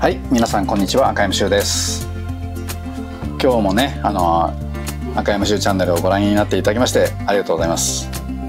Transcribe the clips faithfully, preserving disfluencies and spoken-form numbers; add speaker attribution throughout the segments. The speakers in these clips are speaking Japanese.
Speaker 1: はい、皆さんこんにちは、赤山修です。今日もね、あの赤山修チャンネルをご覧になっていただきましてありがとうございます。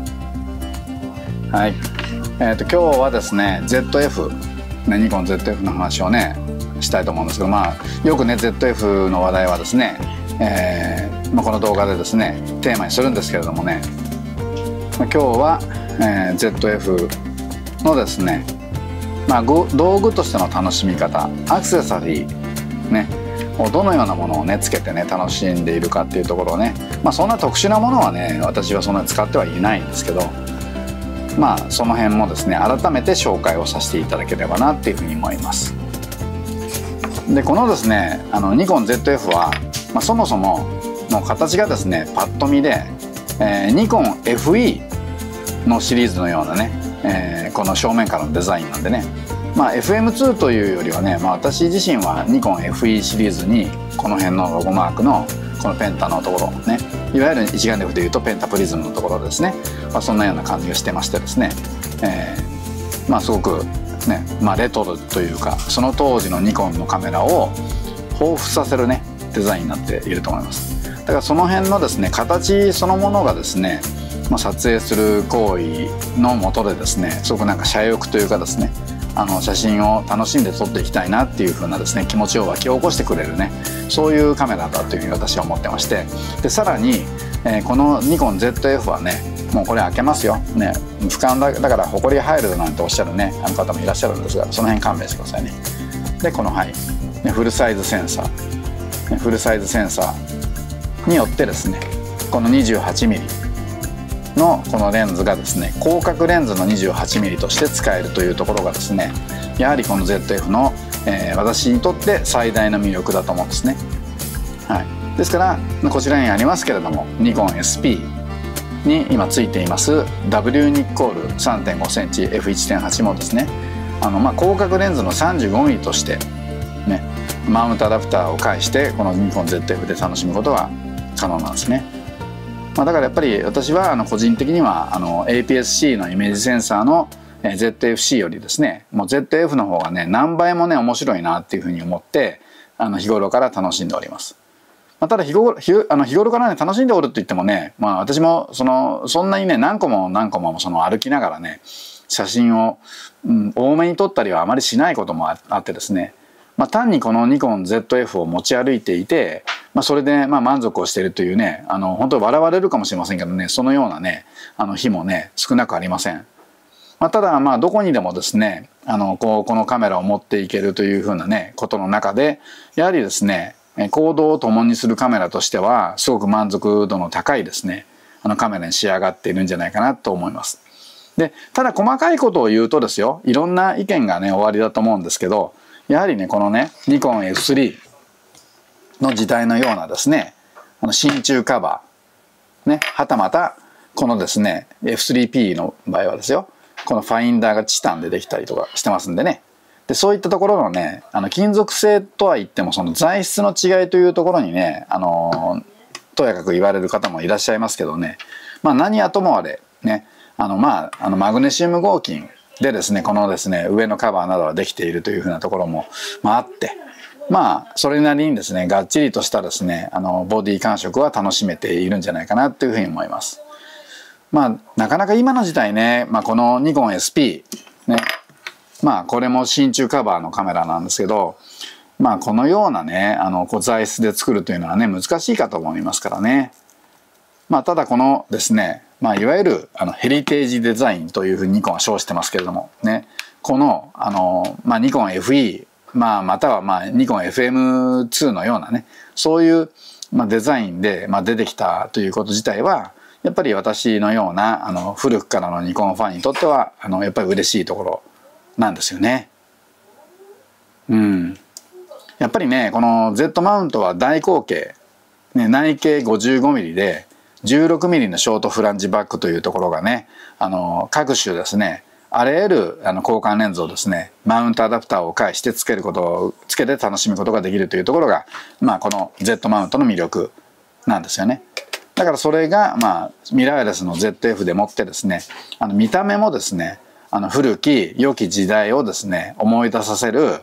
Speaker 1: はい、えーと今日はですね ゼットエフ、ね、ニコン ゼットエフ の話をねしたいと思うんですけど、まあよくね ゼットエフ の話題はですね、えーまあ、この動画でですねテーマにするんですけれどもね、まあ、今日は、えー、ゼットエフ のですね、まあ、道具としての楽しみ方、アクセサリーねをどのようなものをねつけてね楽しんでいるかっていうところをね、まあそんな特殊なものはね私はそんなに使ってはいないんですけど、まあその辺もですね改めて紹介をさせていただければなっていうふうに思います。でこのですねあのニコン ゼットエフ は、まあ、そもそもの形がですねパッと見で、えー、ニコン エフイー のシリーズのようなね、えー、この正面からのデザインなんでね、まあ、エフエムツー というよりはね、まあ、私自身はニコン エフイー シリーズにこの辺のロゴマークのこのペンタのところね、いわゆる一眼レフでいうとペンタプリズムのところですね、まあ、そんなような感じがしてましてですね、えー、まあすごくね、まあ、レトロというかその当時のニコンのカメラを彷彿させるねデザインになっていると思います。だからその辺のですね形そのものがですね、まあ、撮影する行為のもとでですねすごくなんか写欲というかですねあの写真を楽しんで撮っていきたいなっていう風なですね気持ちを湧き起こしてくれるねそういうカメラだというふうに私は思ってまして、でさらに、えー、このニコン ゼットエフ はねもうこれ開けますよね、俯瞰だだからホコリ入るなんておっしゃるねあの方もいらっしゃるんですが、その辺勘弁してくださいね。でこのはい、ね、フルサイズセンサー、ね、フルサイズセンサーによってですねこの にじゅうはちミリ のこのレンズがですね広角レンズの にじゅうはちミリ として使えるというところがですねやはりこの ゼットエフ の、えー、私にとって最大の魅力だと思うんですね。はい、ですからこちらにありますけれどもニコン エスピー に今ついています ダブリュー ニッコール さんてんごセンチエフいちてんはち もですねあの、まあ、広角レンズの さんじゅうごミリ としてねマウントアダプターを介してこのニコン ゼットエフ で楽しむことが可能なんですね。まあ、だからやっぱり私はあの個人的にはあの エーピーエスシー のイメージセンサーの ゼットエフシー よりですねもう ゼットエフ の方がね何倍もね面白いなっていうふうに思ってあの日頃から楽しんでおります。まあ、ただ日頃日あの日頃からね楽しんでおるって言ってもね、まあ、私もそのそんなにね何個も何個もその歩きながらね写真を、うん、多めに撮ったりはあまりしないこともあってですね、まあ、単にこのニコン ゼットエフ を持ち歩いていて、まあ、それでまあ満足をしているというねあの本当笑われるかもしれませんけどねそのようなねあの日もね少なくありません。まあ、ただまあどこにでもですねあのこうこのカメラを持っていけるというふうなねことの中でやはりですね行動を共にするカメラとしてはすごく満足度の高いですねあのカメラに仕上がっているんじゃないかなと思います。でただ細かいことを言うとですよいろんな意見がね終わりだと思うんですけど、やはりねこのねニコン エフスリー の時代のようなですねあの真鍮カバーねはたまたこのですね エフスリーピー の場合はですよこのファインダーがチタンでできたりとかしてますんでね、でそういったところのねあの金属製とは言ってもその材質の違いというところにねあのとやかく言われる方もいらっしゃいますけどね、まあ何はともあれねあのまああのマグネシウム合金でですねこのですね上のカバーなどはできているというふうなところも、まあ、あってまあそれなりにですねがっちりとしたですねあのボディ感触は楽しめているんじゃないかなというふうに思います。まあなかなか今の時代ね、まあ、このニコン エスピー ねまあこれも真鍮カバーのカメラなんですけど、まあこのようなねあのこう材質で作るというのはね難しいかと思いますからね。まあただこのですねまあいわゆるあのヘリテージデザインというふうにニコンは称してますけれどもねこのあの、まあ、ニコン エフイー、まあ、またはまあニコン エフエムツー のようなねそういう、まあ、デザインで、まあ、出てきたということ自体はやっぱり私のようなあの古くからのニコンファンにとってはあのやっぱり嬉しいところなんですよね。うん、やっぱりねこの Z マウントは大口径、ね、内径 ごじゅうごミリ で じゅうろくミリ のショートフランジバックというところがねあの各種ですねあらゆるあの交換レンズをですねマウントアダプターを介してつけることをつけて楽しむことができるというところが、まあ、この Z マウントの魅力なんですよね。だからそれがまあミラーレスの ゼットエフ でもってですねあの見た目もですねあの古き良き時代をですね思い出させる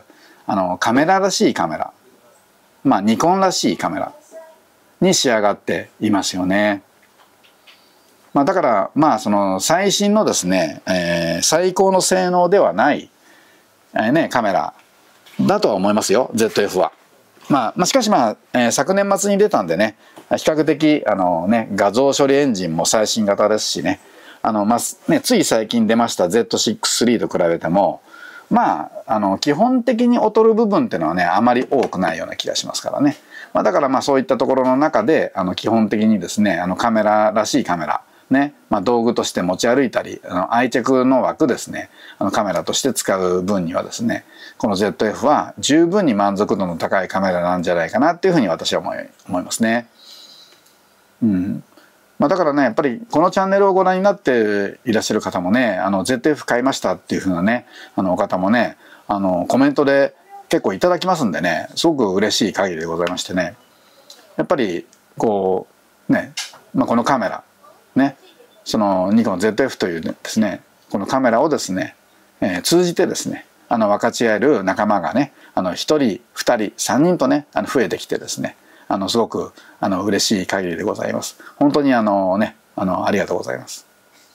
Speaker 1: あのカメラらしいカメラ、まあニコンらしいカメラに仕上がっていますよね。まあ、だからまあその最新のですね、えー、最高の性能ではない、えーね、カメラだとは思いますよ ゼットエフ は。まあ、まあしかしまあ、えー、昨年末に出たんでね、比較的あの、ね、画像処理エンジンも最新型ですしね、あの、まあね、つい最近出ました ゼットシックススリー と比べてもまあ、あの基本的に劣る部分っていうのはねあまり多くないような気がしますからね、まあ、だからまあそういったところの中であの基本的にですねあのカメラらしいカメラね、まあ、道具として持ち歩いたりあの愛着の湧くですねあのカメラとして使う分にはですねこの ゼットエフ は十分に満足度の高いカメラなんじゃないかなっていうふうに私は思い、思いますね。うんまあ、だからねやっぱりこのチャンネルをご覧になっていらっしゃる方もねあの ゼットエフ 買いましたっていうふうなねあのお方もねあのコメントで結構いただきますんでねすごく嬉しい限りでございましてねやっぱりこうね、まあ、このカメラねそのニコン ゼットエフ というですねこのカメラをですね、えー、通じてですねあの分かち合える仲間がねあのひとりふたりさんにんとねあの増えてきてですねあのすごくあの嬉しい限りでございます。本当にあのねあのありがとうございます。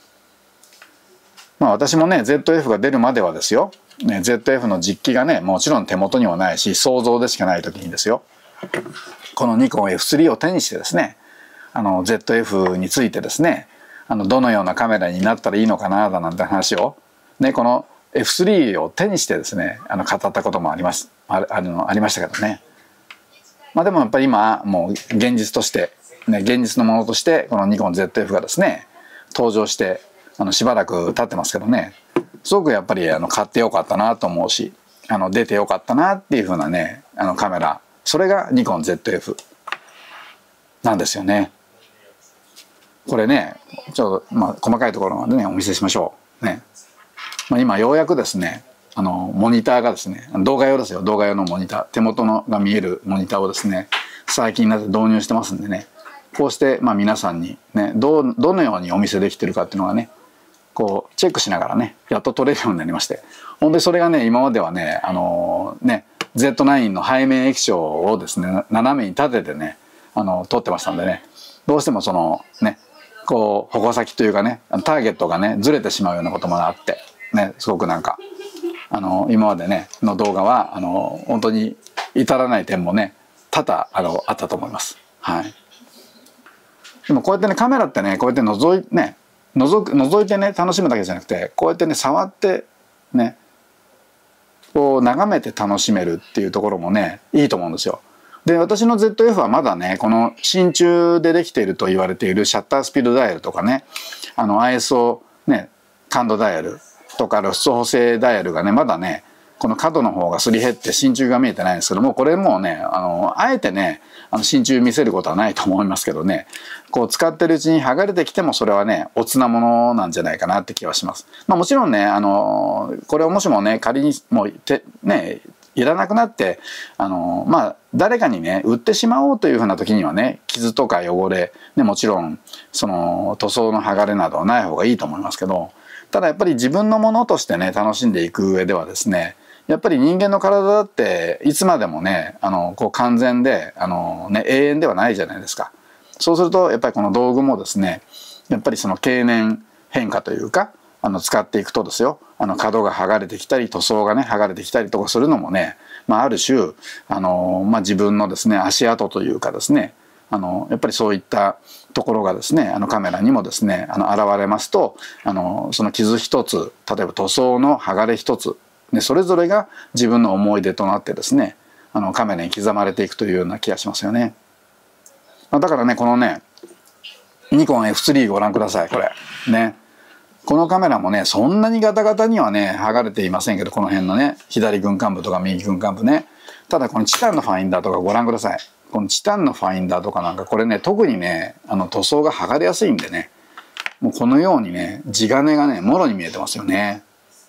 Speaker 1: まあ私もね ゼットエフ が出るまではですよ、ね、ゼットエフ の実機がねもちろん手元にはないし想像でしかない時にですよこのニコン エフスリー を手にしてですねあの ゼットエフ についてですねあのどのようなカメラになったらいいのかなだなんて話を、ね、この エフスリー を手にしてですねあの語ったこともありますああのありましたけどね。まあでもやっぱり今もう現実として、ね、現実のものとしてこのニコン ゼットエフ がですね登場してあのしばらく経ってますけどねすごくやっぱりあの買ってよかったなと思うしあの出てよかったなっていう風なねあのカメラそれがニコン ゼットエフ なんですよね。これねちょっとまあ細かいところまでねお見せしましょうね。まあ、今ようやくですねあのモニターがですね動画用ですよ動画用のモニター手元のが見えるモニターをですね最近になって導入してますんでねこうしてまあ皆さんにねどうどのようにお見せできてるかっていうのがねこうチェックしながらねやっと撮れるようになりましてほんでそれがね今まではねあのね ゼットナイン の背面液晶をですね斜めに立ててねあの撮ってましたんでねどうしてもそのねこう矛先というかねターゲットがねずれてしまうようなこともあってねすごくなんかあの今までねの動画はあの本当に至らない点もね多々あのあったと思います。はい、でもこうやってねカメラってねこうやって覗いね覗く覗いてね楽しむだけじゃなくてこうやってね触ってねこう眺めて楽しめるっていうところもねいいと思うんですよ。で私の ゼットエフ はまだねこの真鍮でできていると言われているシャッタースピードダイヤルとかねあの アイエスオー ね感度ダイヤルとか露出補正ダイヤルがねまだねこの角の方がすり減って真鍮が見えてないんですけどもこれもうねあのあえてねあの真鍮見せることはないと思いますけどねこう使ってるうちに剥がれてきてもそれはねおつなものなんじゃないかなって気はします。まあ、もちろんねあのこれをもしもね仮にもうてねいらなくなってあのまあ誰かにね売ってしまおうというふうな時にはね傷とか汚れ、ね、もちろんその塗装の剥がれなどはない方がいいと思いますけどただやっぱり自分のものとしてね楽しんでいく上ではですねやっぱり人間の体だっていつまでもねあのこう完全であの、ね、永遠ではないじゃないですか。そうするとやっぱりこの道具もですねやっぱりその経年変化というかあの使っていくとですよあの角が剥がれてきたり塗装がね剥がれてきたりとかするのもね、まあ、ある種あの、まあ、自分のですね足跡というかですねあのやっぱりそういったところがですねあのカメラにもですねあの現れますとあのその傷一つ例えば塗装の剥がれ一つ、ね、それぞれが自分の思い出となってですねあのカメラに刻まれていくというような気がしますよね。だからねこのねニコン エフスリー ご覧くださいこれね。このカメラもねそんなにガタガタにはね剥がれていませんけどこの辺のね左軍艦部とか右軍艦部ねただこのチタンのファインダーとかご覧ください。このチタンのファインダーとかなんかこれね特にねあの塗装が剥がれやすいんでねもうこのようにね地金がねもろに見えてますよね。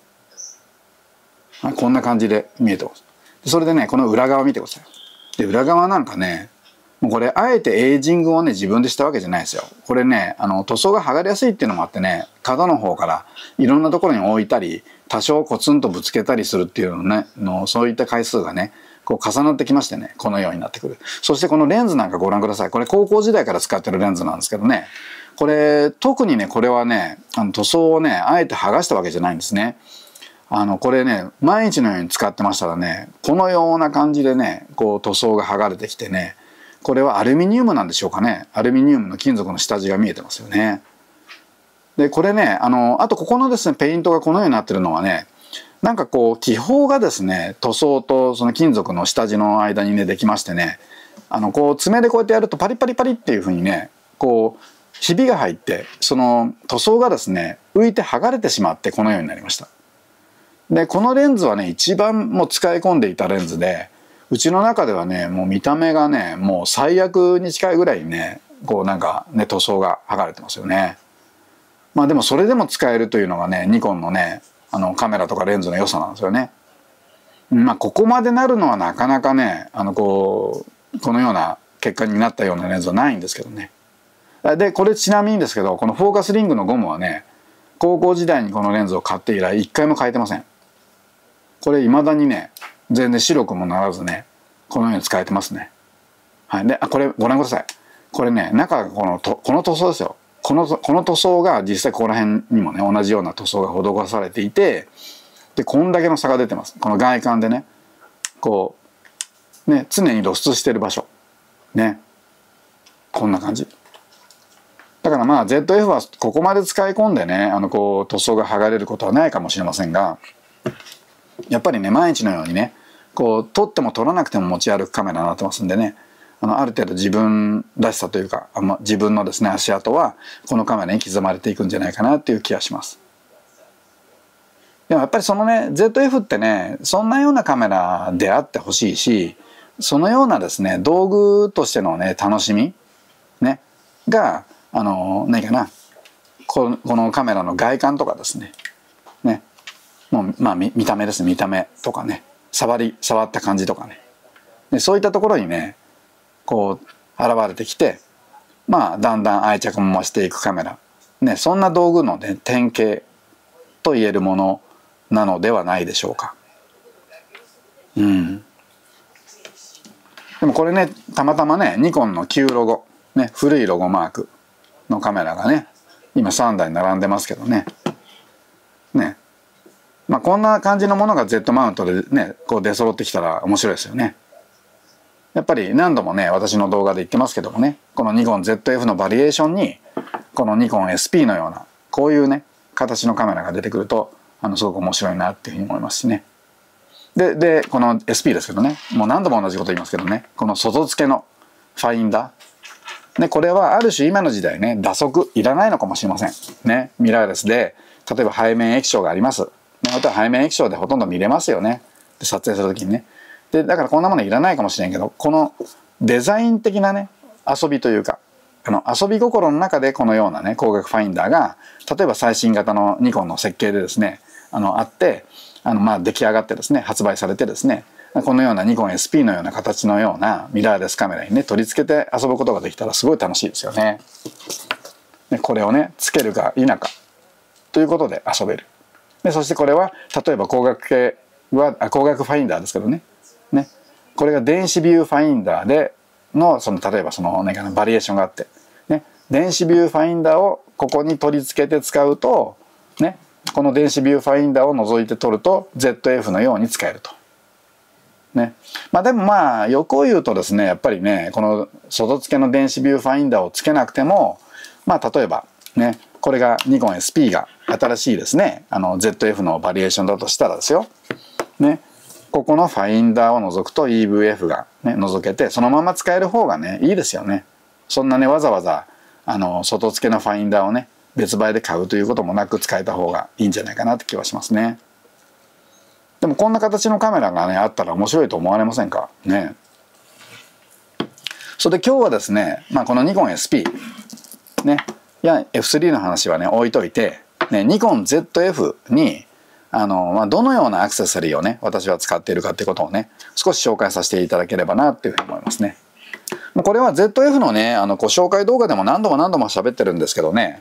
Speaker 1: はい、こんな感じで見えてます。それでねこの裏側見てください。で裏側なんかねもうこれあえてエイジングをね自分でしたわけじゃないですよ。これねあの塗装が剥がれやすいっていうのもあってね角の方からいろんなところに置いたり多少コツンとぶつけたりするっていうのねのそういった回数がねこう重なってきましてね、このようになってくる。そしてこのレンズなんかご覧ください。これ高校時代から使ってるレンズなんですけどね、これ特にねこれはねあの塗装をねあえて剥がしたわけじゃないんですね。あのこれね毎日のように使ってましたらね、このような感じでねこう塗装が剥がれてきてね、これはアルミニウムなんでしょうかね。アルミニウムの金属の下地が見えてますよね。でこれねあのあとここのですねペイントがこのようになってるのはね、なんかこう気泡がですね塗装とその金属の下地の間にねできましてね、あのこう爪でこうやってやるとパリパリパリっていう風にねこうひびが入って、その塗装がですね浮いて剥がれてしまってこのようになりました。でこのレンズはね一番もう使い込んでいたレンズで、うちの中ではねもう見た目がねもう最悪に近いぐらいにねこうなんかね塗装が剥がれてますよね。まあでもそれでも使えるというのがねニコンのねあのカメラとかレンズの良さなんですよね。まあここまでなるのはなかなかねあのこうこのような結果になったようなレンズはないんですけどね。でこれちなみにですけど、このフォーカスリングのゴムはね高校時代にこのレンズを買って以来一回も変えてません。これ未だにね全然白くもならずねこのように使えてますね。はい、であこれご覧ください。これね中がこのとこの塗装ですよ。このこの塗装が実際ここら辺にもね同じような塗装が施されていて、でこんだけの差が出てます。この外観でねこうね常に露出してる場所ねこんな感じだから、まあ ゼットエフ はここまで使い込んでねあのこう塗装が剥がれることはないかもしれませんが、やっぱりね毎日のようにねこう撮っても撮らなくても持ち歩くカメラになってますんでね、あのある程度自分らしさというかあ、ま、自分のですね足跡はこのカメラに刻まれていくんじゃないかなっていう気がします。でもやっぱりそのね ゼットエフ ってねそんなようなカメラであってほしいし、そのようなですね道具としてのね楽しみねがあの何かなこの、このカメラの外観とかですねねもうまあ 見, 見た目ですね見た目とかね触り触った感じとかねでそういったところにねこう現れてきて、まあだんだん愛着も増していくカメラね、そんな道具の、ね、典型と言えるものなのではないでしょうか。うん。でもこれねたまたまねニコンの旧ロゴ、ね、古いロゴマークのカメラがね今さんだい並んでますけどね。ね。まあこんな感じのものが Z マウントでねこう出揃ってきたら面白いですよね。やっぱり何度もね私の動画で言ってますけどもね、このニコン ゼットエフ のバリエーションにこのニコン エスピー のようなこういうね形のカメラが出てくるとあのすごく面白いなっていうふうに思いますしね。ででこの エスピー ですけどね、もう何度も同じこと言いますけどね、この外付けのファインダー、ね、これはある種今の時代ね打足いらないのかもしれませんね。ミラーレスで例えば背面液晶があります、ね、あとは背面液晶でほとんど見れますよね、で撮影する時にね。でだからこんなものいらないかもしれんけど、このデザイン的なね遊びというかあの遊び心の中でこのようなね光学ファインダーが例えば最新型のニコンの設計でですねあのあってあのまあ出来上がってですね発売されてですね、このようなニコン エスピー のような形のようなミラーレスカメラにね取り付けて遊ぶことができたらすごい楽しいですよね。でこれをねつけるか否かということで遊べる。でそしてこれは例えば光学系はあ光学ファインダーですけどねね、これが電子ビューファインダーでのその例えばその何かなバリエーションがあって、ね、電子ビューファインダーをここに取り付けて使うと、ね、この電子ビューファインダーを除いて撮ると ゼットエフ のように使えると。ね、まあでもまあ欲を言うとですねやっぱりねこの外付けの電子ビューファインダーをつけなくてもまあ例えばねこれがニコン エスピー が新しいですねあの ゼットエフ のバリエーションだとしたらですよ、ね、ここのファインダーを除くと イーブイエフ が、ね、除けてそのまま使える方がねいいですよね。そんなねわざわざあの外付けのファインダーをね別売で買うということもなく使えた方がいいんじゃないかなって気はしますね。でもこんな形のカメラがねあったら面白いと思われませんかね。それで今日はですね、まあ、このニコン エスピー ねいや エフスリー の話はね置いといて、ね、ニコン ゼットエフ にあの、まあ、どのようなアクセサリーをね私は使っているかっていうことをね少し紹介させていただければなっていうふうに思いますね。これは ゼットエフ のねあのご紹介動画でも何度も何度も喋ってるんですけどね、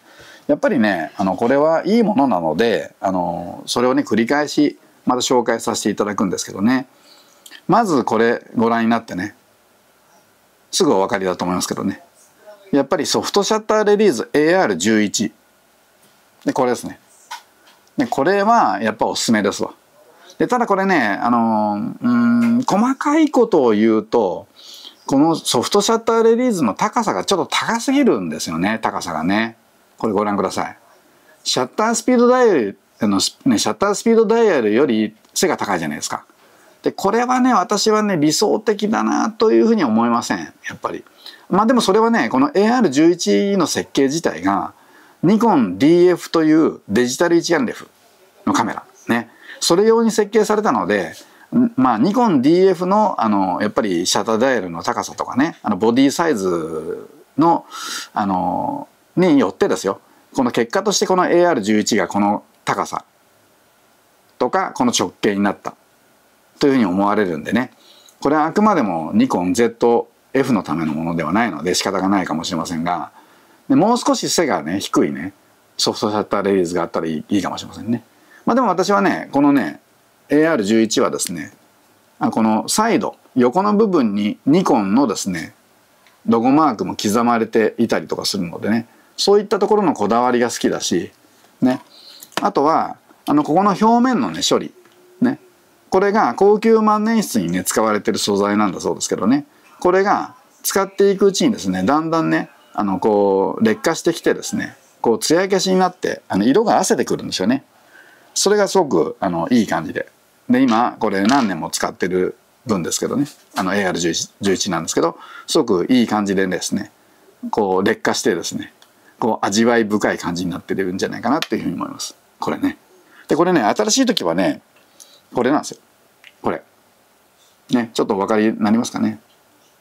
Speaker 1: やっぱりねあのこれはいいものなのであのそれをね繰り返しまた紹介させていただくんですけどね、まずこれご覧になってねすぐお分かりだと思いますけどね、やっぱりソフトシャッターレリーズ エーアールじゅういち でこれですね。でこれはやっぱおすすめですわ。でただこれねあのうん細かいことを言うとこのソフトシャッターレリーズの高さがちょっと高すぎるんですよね。高さがねこれご覧ください。シャッタースピードダイヤルの、ね、シャッタースピードダイヤルより背が高いじゃないですか。でこれはね私はね理想的だなというふうに思いませんやっぱり。まあでもそれはねこの エーアールじゅういち の設計自体がニコン ディーエフ というデジタル一眼レフのカメラねそれ用に設計されたので、まあニコン ディーエフ のあのやっぱりシャッターダイヤルの高さとかねあのボディサイズのあのによってですよ、この結果としてこの エーアールじゅういち がこの高さとかこの直径になったというふうに思われるんでね、これはあくまでもニコン ゼットエフ のためのものではないので仕方がないかもしれませんが、でもう少し背がね低いねソフトシャッターレリーズがあったらいい、いいかもしれませんね。まあでも私はねこのね エーアールじゅういち はですねこのサイド横の部分にニコンのですねロゴマークも刻まれていたりとかするのでね、そういったところのこだわりが好きだしね、あとはあのここの表面のね処理ね、これが高級万年筆にね使われてる素材なんだそうですけどね、これが使っていくうちにですねだんだんねあのこう劣化してきてですねこう艶消しになってあの色が褪せてくるんですよね。それがすごくあのいい感じで、で今これ何年も使ってる分ですけどねあの エーアールじゅういち なんですけどすごくいい感じでですねこう劣化してですねこう味わい深い感じになってるんじゃないかなっていうふうに思いますこれね。でこれね新しい時はねこれなんですよこれね、ちょっとお分かりになりますかね。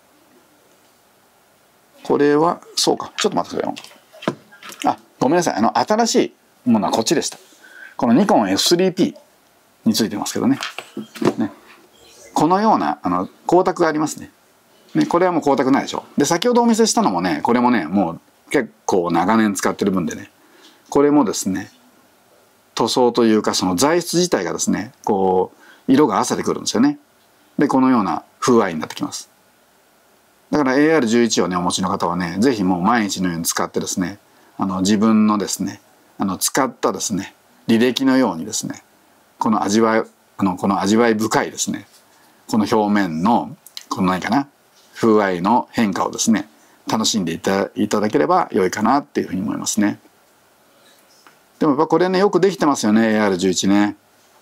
Speaker 1: これはそうかちょっと待ってくださいよ。あごめんなさいあの新しいものはこっちでした。このニコン エフスリーピー についてますけどねねこのようなあの光沢がありますね。ねこれはもう光沢ないでしょ。で先ほどお見せしたのもねこれもねもう結構長年使ってる分でねこれもですね塗装というかその材質自体がですねこう色が褪せてくるんですよね。でこのような風合いになってきます。だから エーアールじゅういち をねお持ちの方はね是非もう毎日のように使ってですねあの自分のですねあの使ったですね履歴のようにですねこの味わいあのこの味わい深いですねこの表面のこの何かな風合いの変化をですね楽しんでいたいただければ良いかなっていうふうに思いますね。でもやっぱこれねよくできてますよね エーアールじゅういち ね。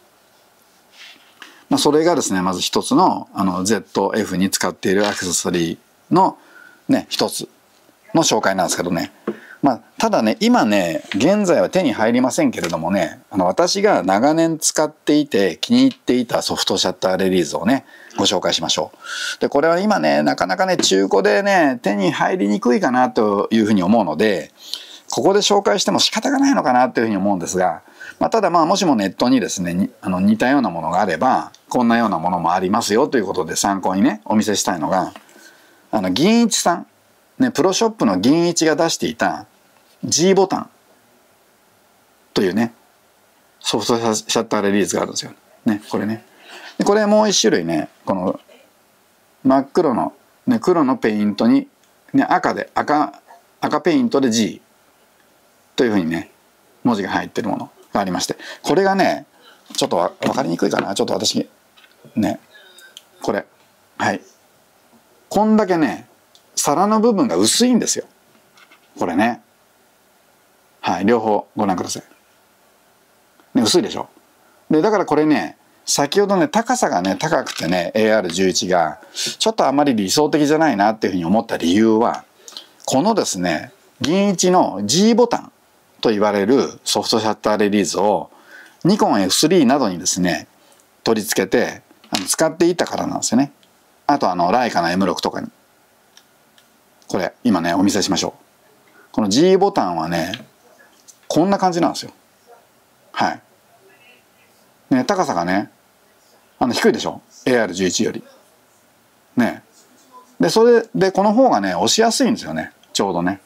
Speaker 1: まあそれがですねまず一つのあの ゼットエフ に使っているアクセサリーのね一つの紹介なんですけどね。まあただね今ね現在は手に入りませんけれどもねあの私が長年使っていて気に入っていたソフトシャッターレリーズをねご紹介しましょう。でこれは今ねなかなかね中古でね手に入りにくいかなというふうに思うのでここで紹介しても仕方がないのかなというふうに思うんですが、まあ、ただまあもしもネットにですねにあの似たようなものがあればこんなようなものもありますよということで参考にねお見せしたいのがあの銀一さん、ね、プロショップの銀一が出していた G ボタンというねソフトシャッターレリーズがあるんですよ。ね、これね。でこれもう一種類ねこの真っ黒の、ね、黒のペイントに、ね、赤で赤赤ペイントで G というふうにね文字が入ってるものがありましてこれがねちょっと分かりにくいかなちょっと私ねこれはいこんだけね皿の部分が薄いんですよこれね。はい両方ご覧ください、ね、薄いでしょ。でだからこれね先ほどね高さがね高くてね エーアールじゅういち がちょっとあまり理想的じゃないなっていうふうに思った理由はこのですね銀一の G ボタンと言われるソフトシャッターレリーズをニコン エフスリー などにですね取り付けてあの使っていたからなんですよね。あとあのライカの エムシックス とかにこれ今ねお見せしましょう。この G ボタンはねこんな感じなんですよ。はい、ね、高さがねあの低いでしょ エーアールじゅういち よりね。でそれでこの方がね押しやすいんですよねちょうどね。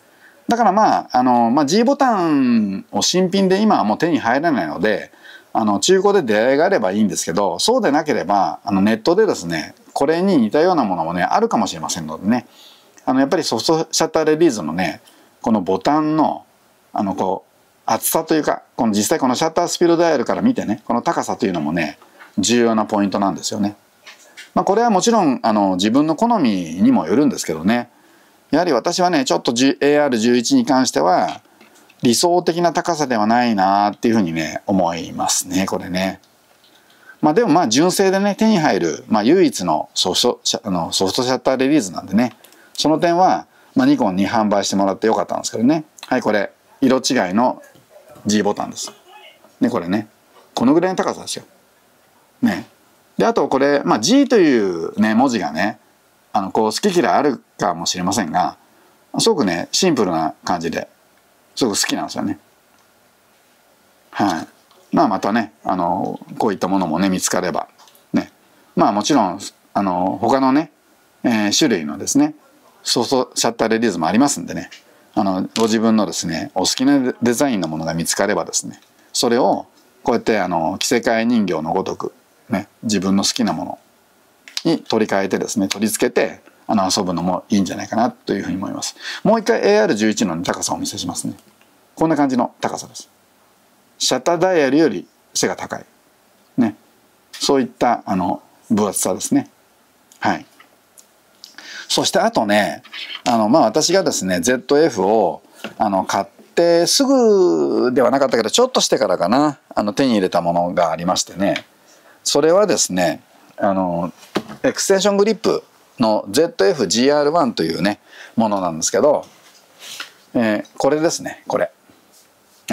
Speaker 1: だからまあ、あの、まあ、G ボタンを新品で今はもう手に入らないので、あの、中古で出会いがあればいいんですけど、そうでなければ、あの、ネットでですね、これに似たようなものもね、あるかもしれませんのでね、あの、やっぱりソフトシャッターレリーズのね、このボタンの、あの、こう、厚さというか、この実際このシャッタースピードダイヤルから見てね、この高さというのもね、重要なポイントなんですよね。まあ、これはもちろん、あの、自分の好みにもよるんですけどね、やはり私はね、ちょっと エーアールじゅういち に関しては、理想的な高さではないなっていうふうにね、思いますね、これね。まあでもまあ純正でね、手に入る、まあ唯一のソフト、あのソフトシャッターレリーズなんでね、その点は、まあ、ニコンに販売してもらってよかったんですけどね。はい、これ、色違いの G ボタンです。ね、これね。このぐらいの高さですよ。ね。で、あとこれ、まあ G というね、文字がね、あの、こう、好き嫌いあるかもしれませんが、すごくね、シンプルな感じで、すごく好きなんですよね。はい。まあまたね、あの、こういったものもね、見つかれば、ね。まあもちろん、あの、他のね、えー、種類のですね、ソフトシャッターレリーズもありますんでね、あの、ご自分のですね、お好きなデザインのものが見つかればですね、それを、こうやって、あの、着せ替え人形のごとく、ね、自分の好きなものに取り替えてですね、取り付けて、あの、遊ぶのもいいんじゃないかなというふうに思います。もう一回 エーアールじゅういち の高さをお見せしますね。こんな感じの高さです。シャッターダイヤルより背が高い。ね。そういった、あの、分厚さですね。はい。そしてあとね、あの、まあ、私がですね、ゼットエフ を、あの、買ってすぐではなかったけど、ちょっとしてからかな、あの、手に入れたものがありましてね、それはですね、あの、エクステンショングリップの ゼットエフジーアールワン というね、ものなんですけど、えー、これですね、これ。はい。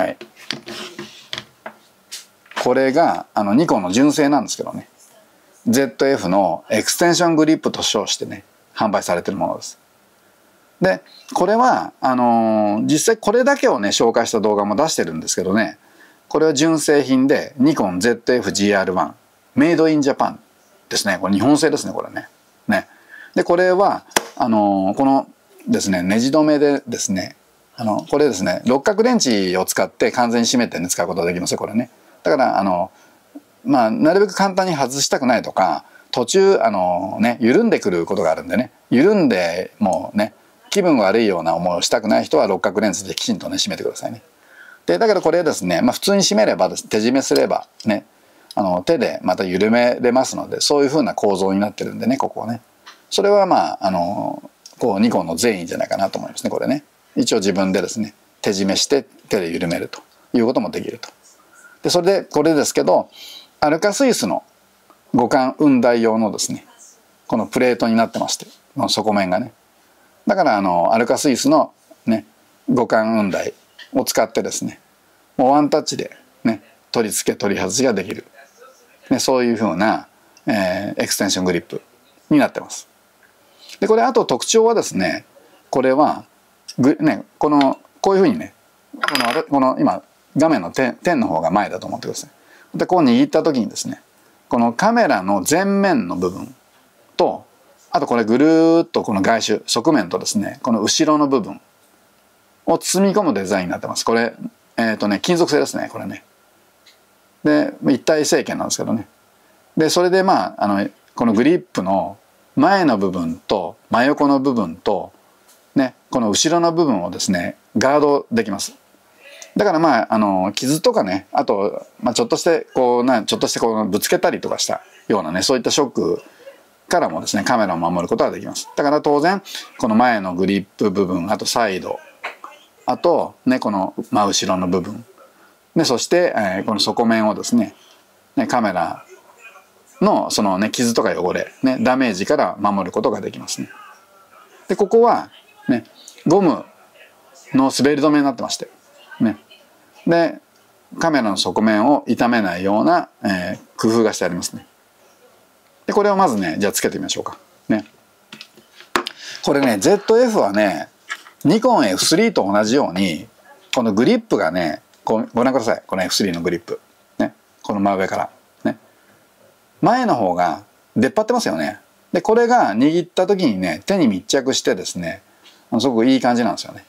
Speaker 1: これが、あの、ニコンの純正なんですけどね、ゼットエフ のエクステンショングリップと称してね、販売されているものです。で、これは、あのー、実際これだけをね、紹介した動画も出してるんですけどね、これは純正品で、ニコン ゼットエフジーアールワン、メイドインジャパンですね。これ日本製ですね、これね。ね。で、これは、あのー、このですね、ネジ止めでですね、あの、これですね、六角電池を使って完全に締めてね、使うことができますよ、これね。だから、あの、まあ、なるべく簡単に外したくないとか、途中、あのね、緩んでくることがあるんでね、緩んでもうね、気分悪いような思いをしたくない人は六角レンズできちんとね、締めてくださいね。で、だけどこれですね、まあ普通に締めれば、手締めすればね、あの、手でまた緩めれますので、そういう風な構造になってるんでね、ここはね。それはまあ、あの、こう、ニコンの善意じゃないかなと思いますね、これね。一応自分でですね、手締めして手で緩めるということもできると。で、それで、これですけど、アルカスイスの互換雲台用のですね、このプレートになってまして、この底面がね。だからあのアルカスイスのね、互換雲台を使ってですね、もうワンタッチでね、取り付け取り外しができる、ね、そういうふうな、えー、エクステンショングリップになってます。で、これあと特徴はですね、これはぐね、このこういうふうにね、このこの今画面の点点の方が前だと思ってください。で、こう握った時にですね、このカメラの前面の部分と、あとこれぐるーっとこの外周、側面とですね、この後ろの部分を包み込むデザインになってます。これ、えっとね、金属製ですね、これね。で、一体成形なんですけどね。で、それでまあ、あの、このグリップの前の部分と真横の部分と、ね、この後ろの部分をですね、ガードできます。だからまあ、あの、傷とかね、あと、まあ、ちょっとして、こう、な、ちょっとしてこう、ぶつけたりとかしたようなね、そういったショックからもですね、カメラを守ることができます。だから当然、この前のグリップ部分、あとサイド、あと、ね、この真後ろの部分。で、そして、えー、この底面をですね、ね、カメラの、そのね、傷とか汚れ、ね、ダメージから守ることができますね。で、ここは、ね、ゴムの滑り止めになってまして、ね。で、カメラの側面を傷めないような、えー、工夫がしてありますね。で、これをまずね、じゃあつけてみましょうか。ね。これね、ゼットエフ はね、ニコン エフスリー と同じように、このグリップがね、こうご覧ください。この エフスリー のグリップ。ね。この真上から。ね。前の方が出っ張ってますよね。で、これが握った時にね、手に密着してですね、すごくいい感じなんですよね。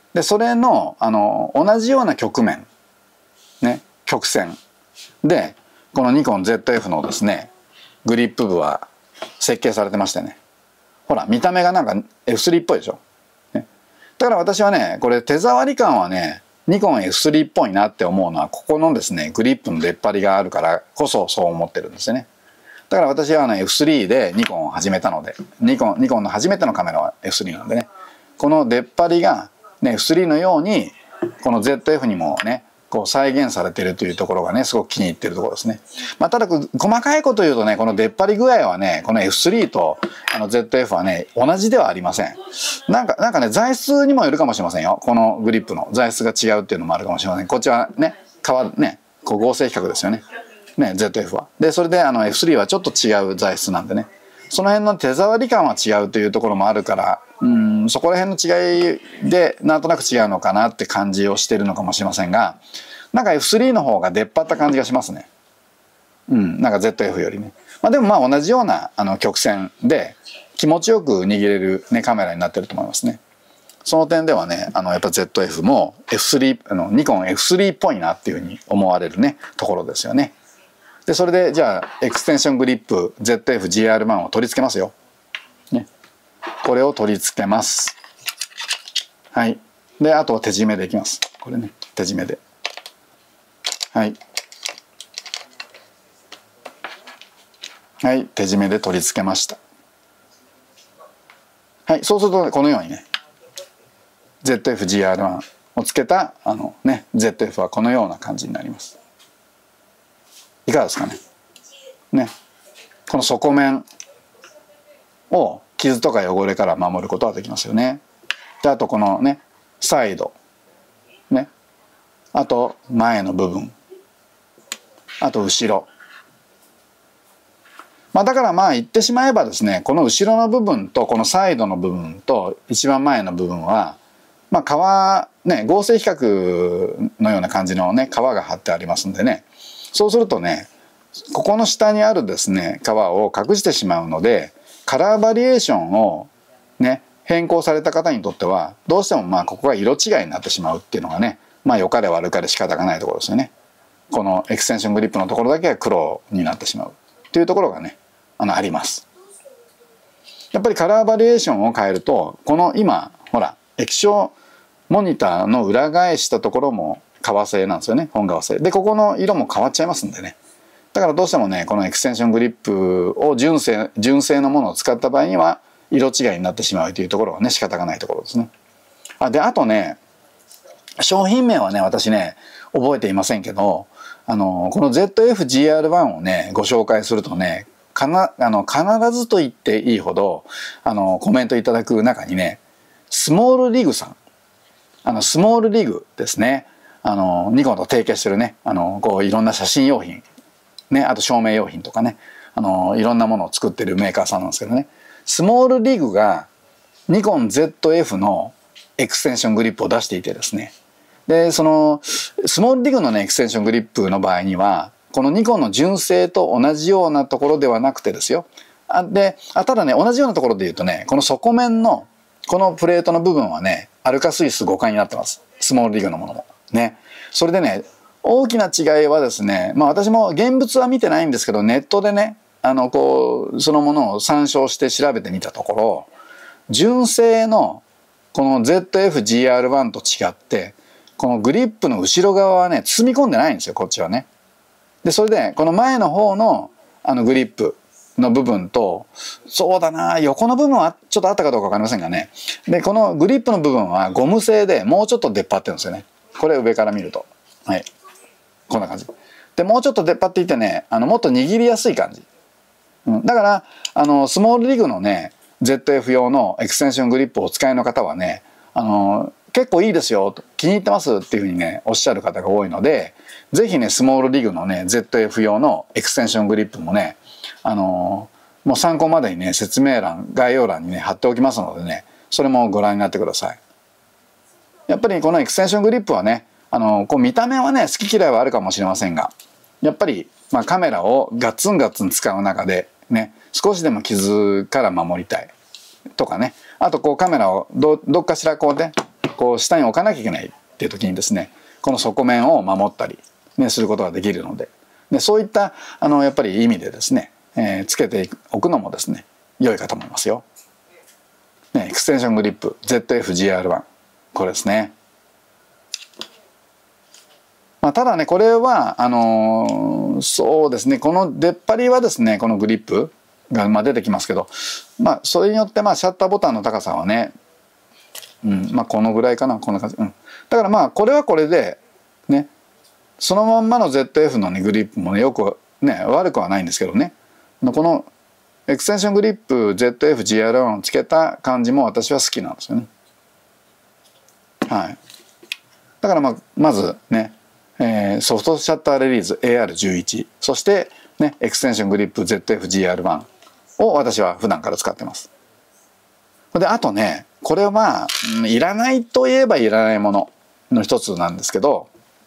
Speaker 1: でそれのあの同じような曲面ね曲線でこのニコン ゼットエフ のですねグリップ部は設計されてましてね、ほら見た目がなんか エフスリー っぽいでしょ、ね、だから私はねこれ手触り感はねニコン エフスリー っぽいなって思うのはここのですねグリップの出っ張りがあるからこそそう思ってるんですよね。だから私はね エフスリー でニコンを始めたので、ニコンニコンの初めてのカメラは エフスリー なんでね、この出っ張りが、ね、エフスリー のようにこの ゼットエフ にもねこう再現されているというところがねすごく気に入っているところですね。まあ、ただ細かいこと言うとねこの出っ張り具合はねこの エフスリー とあの ゼットエフ はね同じではありません。なんかなんかね材質にもよるかもしれませんよ。このグリップの材質が違うっていうのもあるかもしれません。こっちはね革ねこう合成比較ですよね。ね ゼットエフ は。でそれであの エフスリー はちょっと違う材質なんでねその辺の手触り感は違うというところもあるからうんそこら辺の違いでなんとなく違うのかなって感じをしてるのかもしれませんが、なんか エフスリー の方が出っ張った感じがしますね。うんなんか ゼットエフ よりね。まあ、でもまあ同じようなあの曲線で気持ちよく握れる、ね、カメラになってると思いますね。その点ではねあのやっぱ ゼットエフ も エフスリー あのニコン エフスリー っぽいなっていうふうに思われるねところですよね。でそれでじゃあエクステンショングリップ ゼットエフジーアールワン を取り付けますよ、ね、これを取り付けます。はい。であとは手締めでいきます。これね手締めではいはい手締めで取り付けました。はいそうするとこのようにね ゼットエフジーアールワン をつけたあのね ゼットエフ はこのような感じになります。いかがですかね。ねこの底面を傷とか汚れから守ることができますよね。であとこのねサイドねあと前の部分あと後ろ、まあ、だからまあ言ってしまえばですねこの後ろの部分とこのサイドの部分と一番前の部分はまあ革ね合成比較のような感じのね革が貼ってありますんでね、そうするとねここの下にあるですね革を隠してしまうのでカラーバリエーションをね変更された方にとってはどうしてもまあここが色違いになってしまうっていうのがねまあ良かれ悪かれ仕方がないところですよね。このエクステンショングリップのところだけが黒になってしまうというところがねあのあります。やっぱりカラーバリエーションを変えるとこの今ほら液晶モニターの裏返したところも革製なんですよね本革製でここの色も変わっちゃいますんでね。だからどうしてもねこのエクステンショングリップを純正純正のものを使った場合には色違いになってしまうというところはね仕方がないところですね。あであとね商品名はね私ね覚えていませんけどあのこの ゼットエフジーアールワン をねご紹介するとねかなあの必ずと言っていいほどあのコメントいただく中にねスモールリグさんあのスモールリグですねあのニコンと提携してるねあのこういろんな写真用品ね、あと照明用品とかねあのいろんなものを作ってるメーカーさんなんですけどねスモールリグがニコン ゼットエフ のエクステンショングリップを出していてですねでそのスモールリグのねエクステンショングリップの場合にはこのニコンの純正と同じようなところではなくてですよあであただね同じようなところで言うとねこの底面のこのプレートの部分はねアルカスイスごかいになってますスモールリグのものもね。それでね大きな違いはですねまあ私も現物は見てないんですけどネットでねあのこうそのものを参照して調べてみたところ純正のこの ゼットエフジーアールワン と違ってこのグリップの後ろ側はね包み込んでないんですよこっちはね。でそれでこの前の方のあのグリップの部分とそうだな横の部分はちょっとあったかどうか分かりませんがねでこのグリップの部分はゴム製でもうちょっと出っ張ってるんですよね。これ上から見るとはいこんな感じでもうちょっと出っ張っていてねあのもっと握りやすい感じ、うん、だからあのスモールリグのね ゼットエフ 用のエクステンショングリップをお使いの方はねあの結構いいですよと気に入ってますっていうふうにねおっしゃる方が多いので是非ねスモールリグのね ゼットエフ 用のエクステンショングリップもねあのもう参考までにね説明欄概要欄にね貼っておきますのでねそれもご覧になってください。やっぱりこのエクステンショングリップはねあのこう見た目はね好き嫌いはあるかもしれませんがやっぱり、まあ、カメラをガッツンガッツン使う中でね少しでも傷から守りたいとかねあとこうカメラを ど, どっかしらこうねこう下に置かなきゃいけないっていう時にですね、この底面を守ったり、ね、することができるので、でそういったあのやっぱり意味でですね、えー、つけておくのもですね良いかと思いますよ。ね、エクステンショングリップ ゼットエフジーアールワン これですね。まあ、ただねこれはあのー、そうですね、この出っ張りはですね、このグリップがまあ出てきますけど、まあそれによってまあシャッターボタンの高さはね、うんまあこのぐらいかな、こんな感じ、うん、だからまあこれはこれでね、そのまんまの ゼットエフ のねグリップもねよくね悪くはないんですけどね、このエクステンショングリップ ゼットエフジーアールワン をつけた感じも私は好きなんですよね。はい。だからまあまずね、えー、ソフトシャッターレリーズ エーアールじゅういち、そしてねエクステンショングリップ ゼットエフジーアールワン を私は普段から使ってます。であとねこれは、うん、いらないといえばいらないものの一つなんですけど、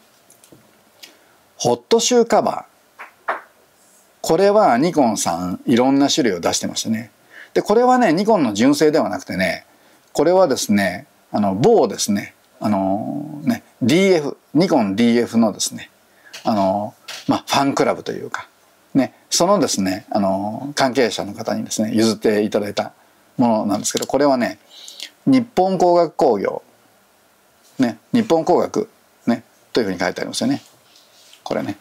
Speaker 1: ホットシューカバー、これはニコンさんいろんな種類を出してましたね。でこれはねニコンの純正ではなくてね、これはですねあの某ですねあのね ディーエフ ニコン ディーエフ のですねあのまあファンクラブというかね、そのですねあの関係者の方にですね譲っていただいたものなんですけど、これはね日本工学工業ね、日本工学ねというふうに書いてありますよね、これね。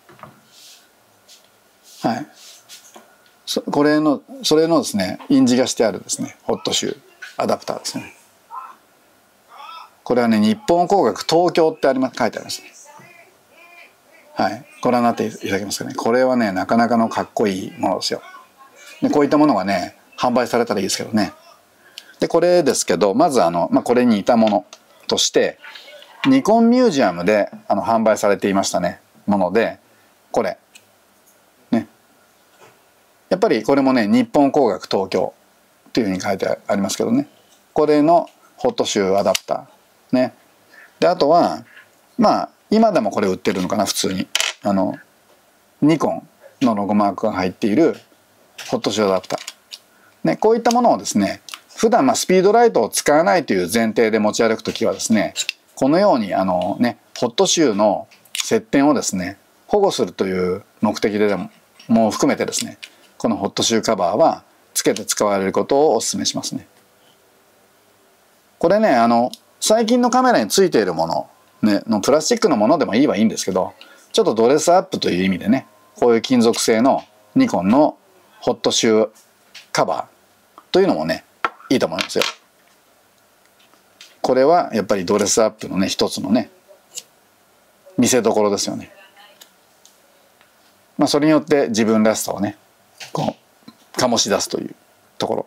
Speaker 1: はい、そこれのそれのですね印字がしてあるですねホットシューアダプターですね。これはね日本工学東京ってあります書いてありますね。はい、ご覧になっていただけますかね。これはねなかなかのかっこいいものですよ。でこういったものがね販売されたらいいですけどね。でこれですけど、まずあの、まあ、これに似たものとしてニコンミュージアムであの販売されていましたねもので、これねやっぱりこれもね日本工学東京っていうふうに書いてありますけどね、これのホットシューアダプターね。であとはまあ今でもこれ売ってるのかな普通に、あのニコンのロゴマークが入っているホットシューアダプター、ね、こういったものをですね普段まあスピードライトを使わないという前提で持ち歩くときはですね、このようにあのねホットシューの接点をですね保護するという目的でもも含めてですね、このホットシューカバーはつけて使われることをお勧めしますね。これねあの最近のカメラについているもの、ね、のプラスチックのものでもいいはいいんですけど、ちょっとドレスアップという意味でねこういう金属製のニコンのホットシューカバーというのもねいいと思いますよ。これはやっぱりドレスアップのね一つのね見せどころですよね。まあそれによって自分らしさをねこう醸し出すというところ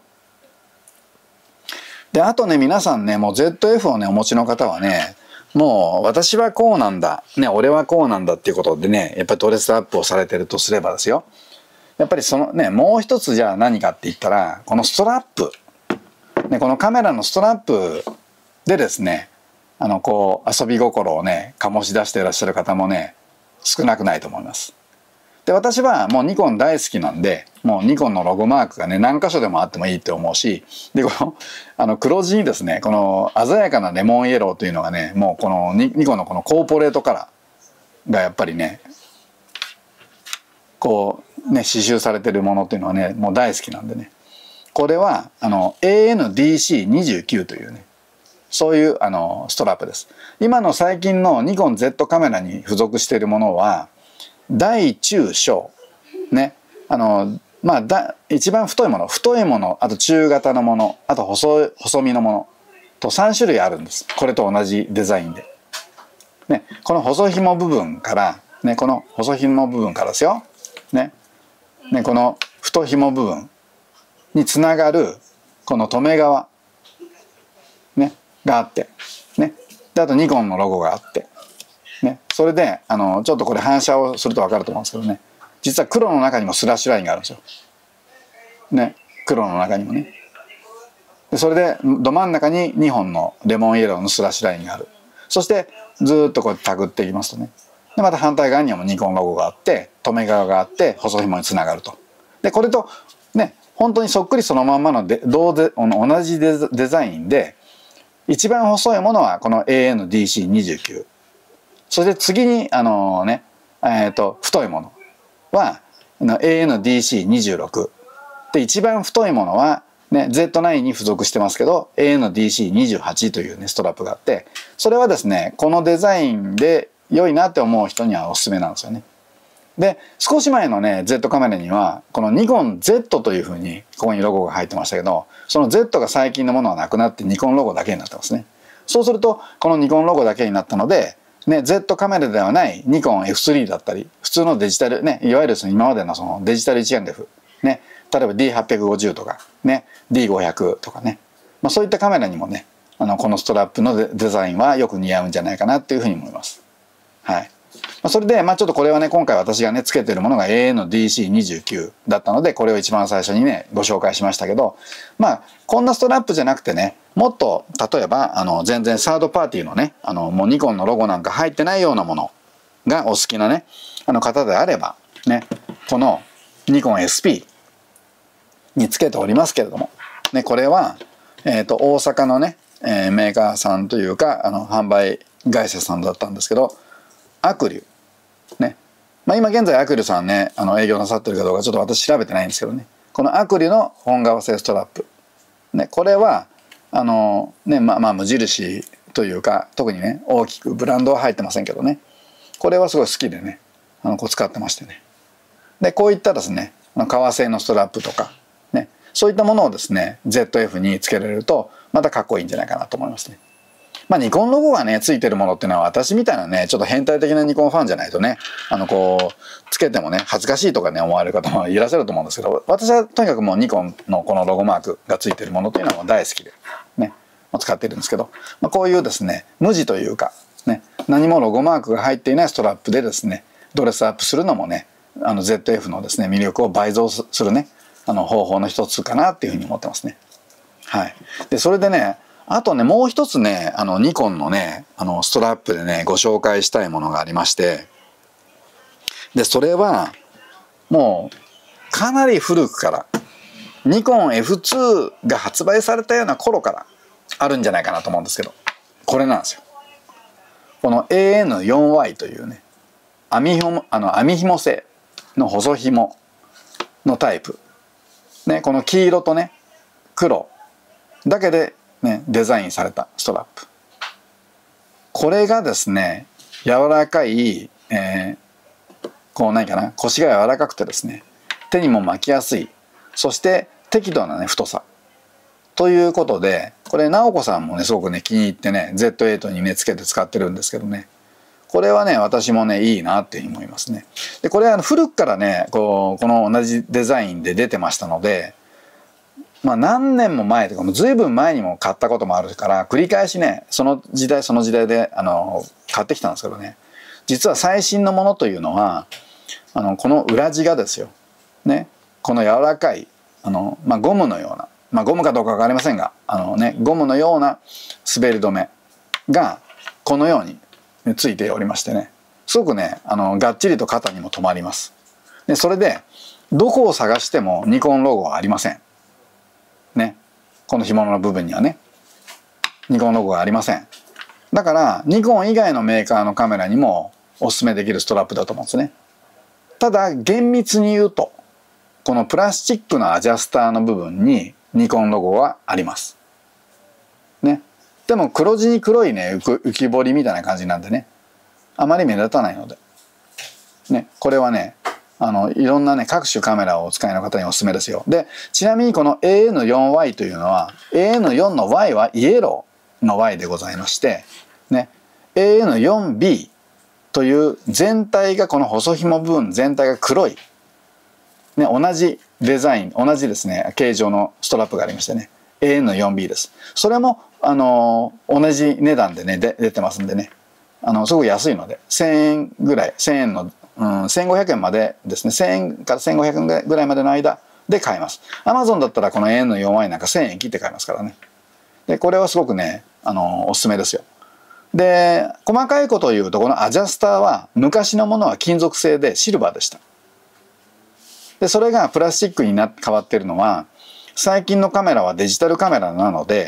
Speaker 1: で、あとね皆さんねもう ゼットエフ をねお持ちの方はね、もう私はこうなんだね俺はこうなんだっていうことでねやっぱりドレスアップをされてるとすればですよ、やっぱりそのねもう一つじゃあ何かって言ったらこのストラップ、ね、このカメラのストラップでですねあのこう遊び心をね醸し出していらっしゃる方もね少なくないと思います。で私はもうニコン大好きなんで、もうニコンのロゴマークがね何箇所でもあってもいいって思うし、でこのあの黒地にですねこの鮮やかなレモンイエローというのがねもうこのニコンのこのコーポレートカラーがやっぱりねこうね刺繍されてるものっていうのはねもう大好きなんでね、これはあの エーエヌディーシーにじゅうきゅう というねそういうあのストラップです。今の最近のニコン Z カメラに付属しているものは大中小ね、あのまあだ一番太いもの太いもの、あと中型のもの、あと細い細身のものとさん種類あるんです。これと同じデザインで、ね、この細紐部分から、ね、この細紐部分からですよ、ねね、この太紐部分につながるこの留め側、ね、があって、ね、であとニコンのロゴがあって、ね、それであのちょっとこれ反射をすると分かると思うんですけどね、実は黒の中にもスラッシュラインがあるんですよ。ね、黒の中にもね。でそれでど真ん中ににほんのレモンイエローのスラッシュラインがある。そしてずっとこうやってたぐっていきますとね、でまた反対側にもニコンロゴがあって留め側があって細紐につながると。でこれとね本当にそっくりそのまんまので同で同じデザインで一番細いものはこの エーエヌディーシーにじゅうきゅう。そして次にあのね、えっと太いものは エーエヌディーシーにじゅうろく。で一番太いものはね ゼットナイン に付属してますけど エーエヌディーシーにじゅうはち というねストラップがあって、それはですねこのデザインで良いなって思う人にはおすすめなんですよね。で少し前のね Z カメラにはこのニコン ゼット というふうにここにロゴが入ってましたけど、その ゼット が最近のものはなくなってニコンロゴだけになってますね。そうするとこのニコンロゴだけになったので、ね、Z カメラではないニコン エフスリー だったり普通のデジタルね、いわゆるその今までのそのデジタル一眼レフね、例えば ディーはっぴゃくごじゅう とかね ディーごひゃく とかね、まあ、そういったカメラにもねあのこのストラップの デ, デザインはよく似合うんじゃないかなっていうふうに思います。はい。それで、まあ、ちょっとこれはね今回私がねつけてるものが エーエヌディーシーにじゅうきゅう だったのでこれを一番最初にねご紹介しましたけど、まあこんなストラップじゃなくてね、もっと例えばあの全然サードパーティーのねあのもうニコンのロゴなんか入ってないようなものがお好きなねあの方であればね、このニコン エスピー につけておりますけれども、ね、これは、えーと大阪のね、えー、メーカーさんというかあの販売会社さんだったんですけど、アクリュね、まあ、今現在アクリュさんねあの営業なさってるかどうかちょっと私調べてないんですけどね、このアクリュの本革製ストラップ、ね、これはあのねまあまあ無印というか特にね大きくブランドは入ってませんけどね、これはすごい好きでねあのこう使ってましてね、でこういったですね革製のストラップとかねそういったものをですね ゼットエフ につけられるとまたかっこいいんじゃないかなと思いますね。まあニコンロゴがねついてるものっていうのは私みたいなねちょっと変態的なニコンファンじゃないとねあのこうつけてもね恥ずかしいとかね思われる方もいらっしゃると思うんですけど、私はとにかくもうニコンのこのロゴマークがついてるものというのは大好きでね使ってるんですけど、まあ、こういうですね無地というかね何もロゴマークが入っていないストラップでですねドレスアップするのもねあの ゼットエフ のですね魅力を倍増するねあの方法の一つかなっていうふうに思ってますね。はい。でそれでねあとねもう一つねあのニコンのねあのストラップでねご紹介したいものがありまして、でそれはもうかなり古くからニコン エフツー が発売されたような頃からあるんじゃないかなと思うんですけど、これなんですよ。この エーエヌフォーワイ というね網ひもあの網ひも製の細ひものタイプ、ね、この黄色とね黒だけでね、デザインされたストラップ、これがですね柔らかい、えー、こう何かな腰が柔らかくてですね手にも巻きやすい、そして適度なね太さということで、これ直子さんもねすごくね気に入ってね ゼットエイト にねつけて使ってるんですけどね、これはね私もねいいなっていうふうに思いますね。でこれは古くからねこうこの同じデザインで出てましたので、まあ何年も前とかもずいぶん前にも買ったこともあるから繰り返しねその時代その時代であの買ってきたんですけどね、実は最新のものというのはあのこの裏地がですよ、ね、この柔らかいあの、まあ、ゴムのような、まあ、ゴムかどうか分かりませんがあの、ね、ゴムのような滑り止めがこのように、ね、ついておりましてね、すごくねあのがっちりと肩にも止まります。でそれでどこを探してもニコンロゴはありません。ね、この紐の部分にはねニコンロゴがありません。だからニコン以外のメーカーのカメラにもおすすめできるストラップだと思うんですね。ただ厳密に言うとこのプラスチックのアジャスターの部分にニコンロゴはあります。ね、でも黒地に黒いね浮き彫りみたいな感じなんでねあまり目立たないので、ね、これはねあのいろんなね各種カメラをお使いの方におすすめですよ。でちなみにこの エーエヌフォーワイ というのは エーエヌフォー の Y はイエローの Y でございまして、ね、エーエヌフォービー という全体がこの細紐部分全体が黒い、ね、同じデザイン同じですね形状のストラップがありましてね エーエヌフォービー です。それもあの同じ値段でねで出てますんでねあのすごく安いのでせんえんぐらいせんえんのうん、せんごひゃくえんまでですねせんえんからせんごひゃくえんぐらいまでの間で買えます。アマゾンだったらこの エーエヌフォーワイ なんかせんえん切って買えますからね。でこれはすごくねあのおすすめですよ。で細かいことを言うとこのアジャスターは昔のものは金属製でシルバーでした。でそれがプラスチックにな変わってるのは最近のカメラはデジタルカメラなので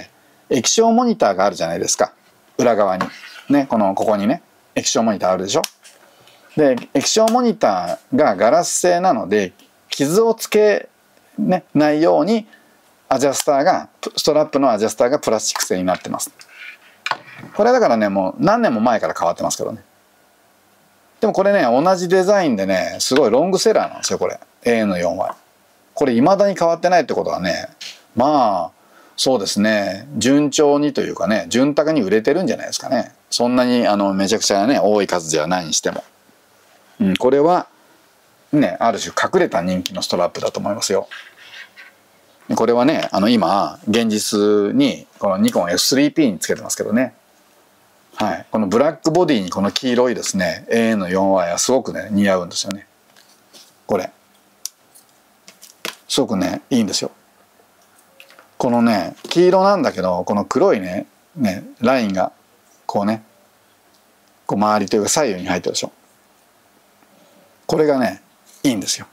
Speaker 1: 液晶モニターがあるじゃないですか。裏側にね、このここにね液晶モニターあるでしょ。で液晶モニターがガラス製なので傷をつけ、ね、ないようにアジャスターがストラップのアジャスターがプラスチック製になってます。これだからねもう何年も前から変わってますけどね。でもこれね同じデザインでねすごいロングセラーなんですよこれ エーエヌフォーワイ。これ未だに変わってないってことはね、まあそうですね順調にというかね潤沢に売れてるんじゃないですかね。そんなにあのめちゃくちゃね多い数ではないにしても、うん、これはねある種隠れた人気のストラップだと思いますよ。これはねあの今現実にこのニコン エフスリーピー につけてますけどね、はい、このブラックボディにこの黄色いですね エーエヌフォーワイ はすごくね似合うんですよね。これすごくねいいんですよ。このね黄色なんだけどこの黒いねねラインがこうねこう周りというか左右に入ってるでしょ。これがねいいんですよ。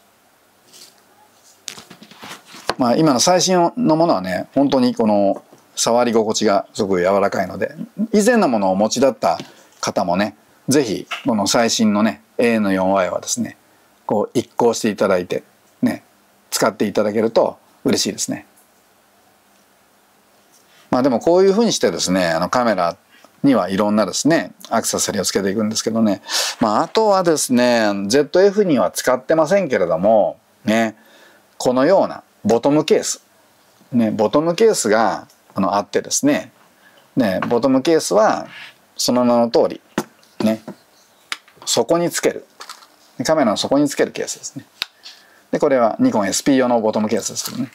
Speaker 1: まあ今の最新のものはね本当にこの触り心地がすごく柔らかいので、以前のものをお持ちだった方もね是非この最新のね エーエヌフォーワイ はですねこう一考していただいてね使っていただけると嬉しいですね。まあでもこういうふうにしてですねあのカメラにはいろんなですねアクセサリーをつけていくんですけどね、まああとはですね ゼットエフ には使ってませんけれどもねこのようなボトムケースねボトムケースがあのあってですねねボトムケースはその名の通りね底につけるカメラの底につけるケースですね。でこれはニコン エスピー 用のボトムケースですけどね。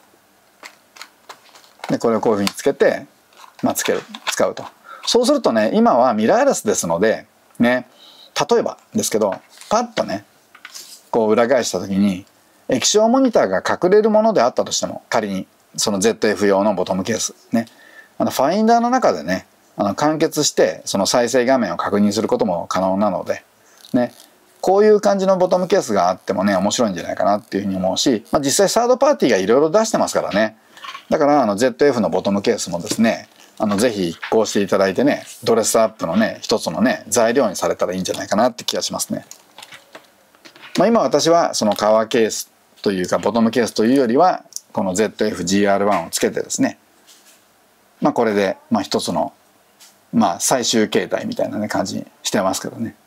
Speaker 1: でこれをこういうふうにつけて、まあ、つける使うと。そうするとね今はミラーレスですのでね例えばですけどパッとねこう裏返した時に液晶モニターが隠れるものであったとしても仮にその ゼットエフ 用のボトムケースねあのファインダーの中でねあの完結してその再生画面を確認することも可能なのでねこういう感じのボトムケースがあってもね面白いんじゃないかなっていうふうに思うし、まあ、実際サードパーティーがいろいろ出してますからね。だからあの ゼットエフ のボトムケースもですねあのぜひこうしていただいてねドレスアップのね一つのね材料にされたらいいんじゃないかなって気がしますね。まあ、今私はそのカバーケースというかボトムケースというよりはこの ゼットエフジーアールワン をつけてですねまあこれでまあ一つのまあ最終形態みたいなね感じにしてますけどね。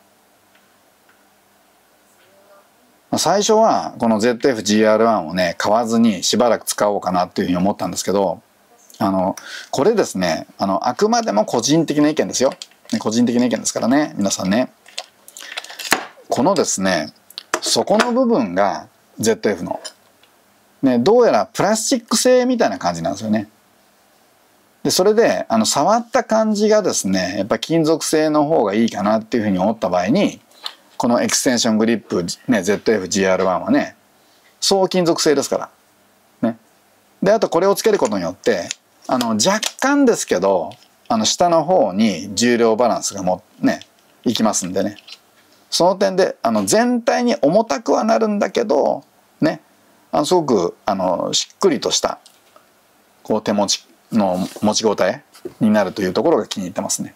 Speaker 1: 最初はこの ゼットエフジーアールワン をね買わずにしばらく使おうかなっていうふうに思ったんですけどあのこれですねあのあくまでも個人的な意見ですよ。個人的な意見ですからね皆さんねこのですね底の部分が ゼットエフ の、ね、どうやらプラスチック製みたいな感じなんですよね。でそれであの触った感じがですねやっぱり金属製の方がいいかなっていうふうに思った場合にこのエクステンショングリップ、ね、ゼットエフジーアールワン はね総金属製ですから、ね、であとこれをつけることによってあの若干ですけどあの下の方に重量バランスがもねいきますんでねその点であの全体に重たくはなるんだけどねあのすごくあのしっくりとしたこう手持ちの持ち応えになるというところが気に入ってますね。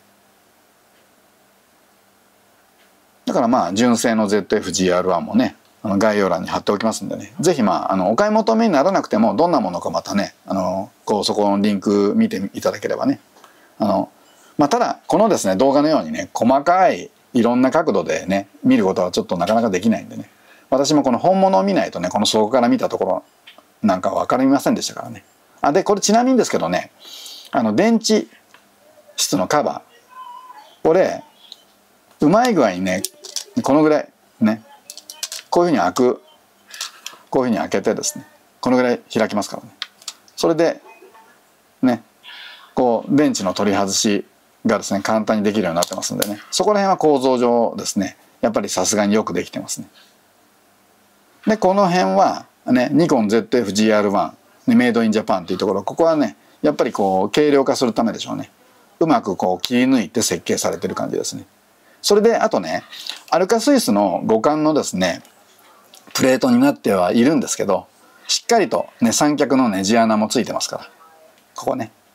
Speaker 1: だからまあ純正の ゼットエフジーアールワン もねあの概要欄に貼っておきますんでね是非まああのお買い求めにならなくてもどんなものかまたねあのこうそこのリンク見ていただければねあの、まあ、ただこのですね動画のようにね細かいいろんな角度でね見ることはちょっとなかなかできないんでね私もこの本物を見ないとねこの底から見たところなんか分かりませんでしたからね。あでこれちなみにですけどねあの電池室のカバーこれうまい具合にねこのぐらいねこういうふうに開くこういうふうに開けてですねこのぐらい開きますからねそれでねこう電池の取り外しがですね簡単にできるようになってますんでねそこら辺は構造上ですねやっぱりさすがによくできてますね。でこの辺はねニコン ゼットエフジーアールワン メイドインジャパンっていうところここはねやっぱりこう軽量化するためでしょうねうまくこう切り抜いて設計されてる感じですね。それであとねアルカスイスの互換のですねプレートになってはいるんですけどしっかりとね三脚のネジ穴もついてますからここね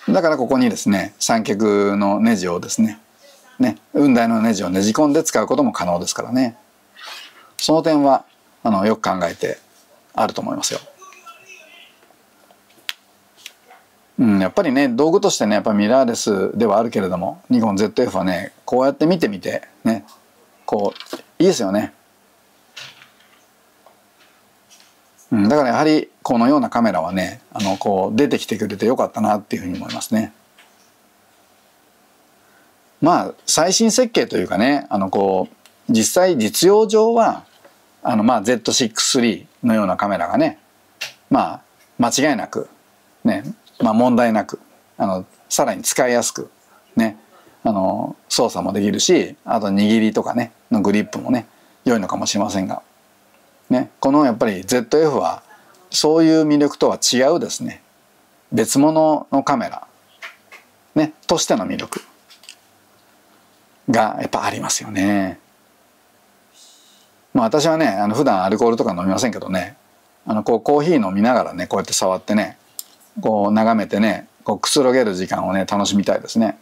Speaker 1: だからここにですね三脚のネジをですねね雲台のネジをねじ込んで使うことも可能ですからね。その点はあのよく考えてあると思いますよ。うん、やっぱりね道具としてねやっぱミラーレスではあるけれどもニコン ゼットエフ はねこうやって見てみてねこういいですよね。うん、だからやはりこのようなカメラはねあのこう出てきてくれてよかったなっていうふうに思いますね。まあ最新設計というかねあのこう実際実用上はあのまあ ゼットシックススリー のようなカメラがねまあ間違いなくねまあ問題なくあのさらに使いやすくねあの操作もできるしあと握りとかねのグリップもね良いのかもしれませんが。ね、このやっぱり ゼットエフ はそういう魅力とは違うですね別物のカメラ、ね、としての魅力がやっぱありますよね。まあ私はねあの普段アルコールとか飲みませんけどねあのこうコーヒー飲みながらねこうやって触ってねこう眺めてねこうくつろげる時間をね楽しみたいですね。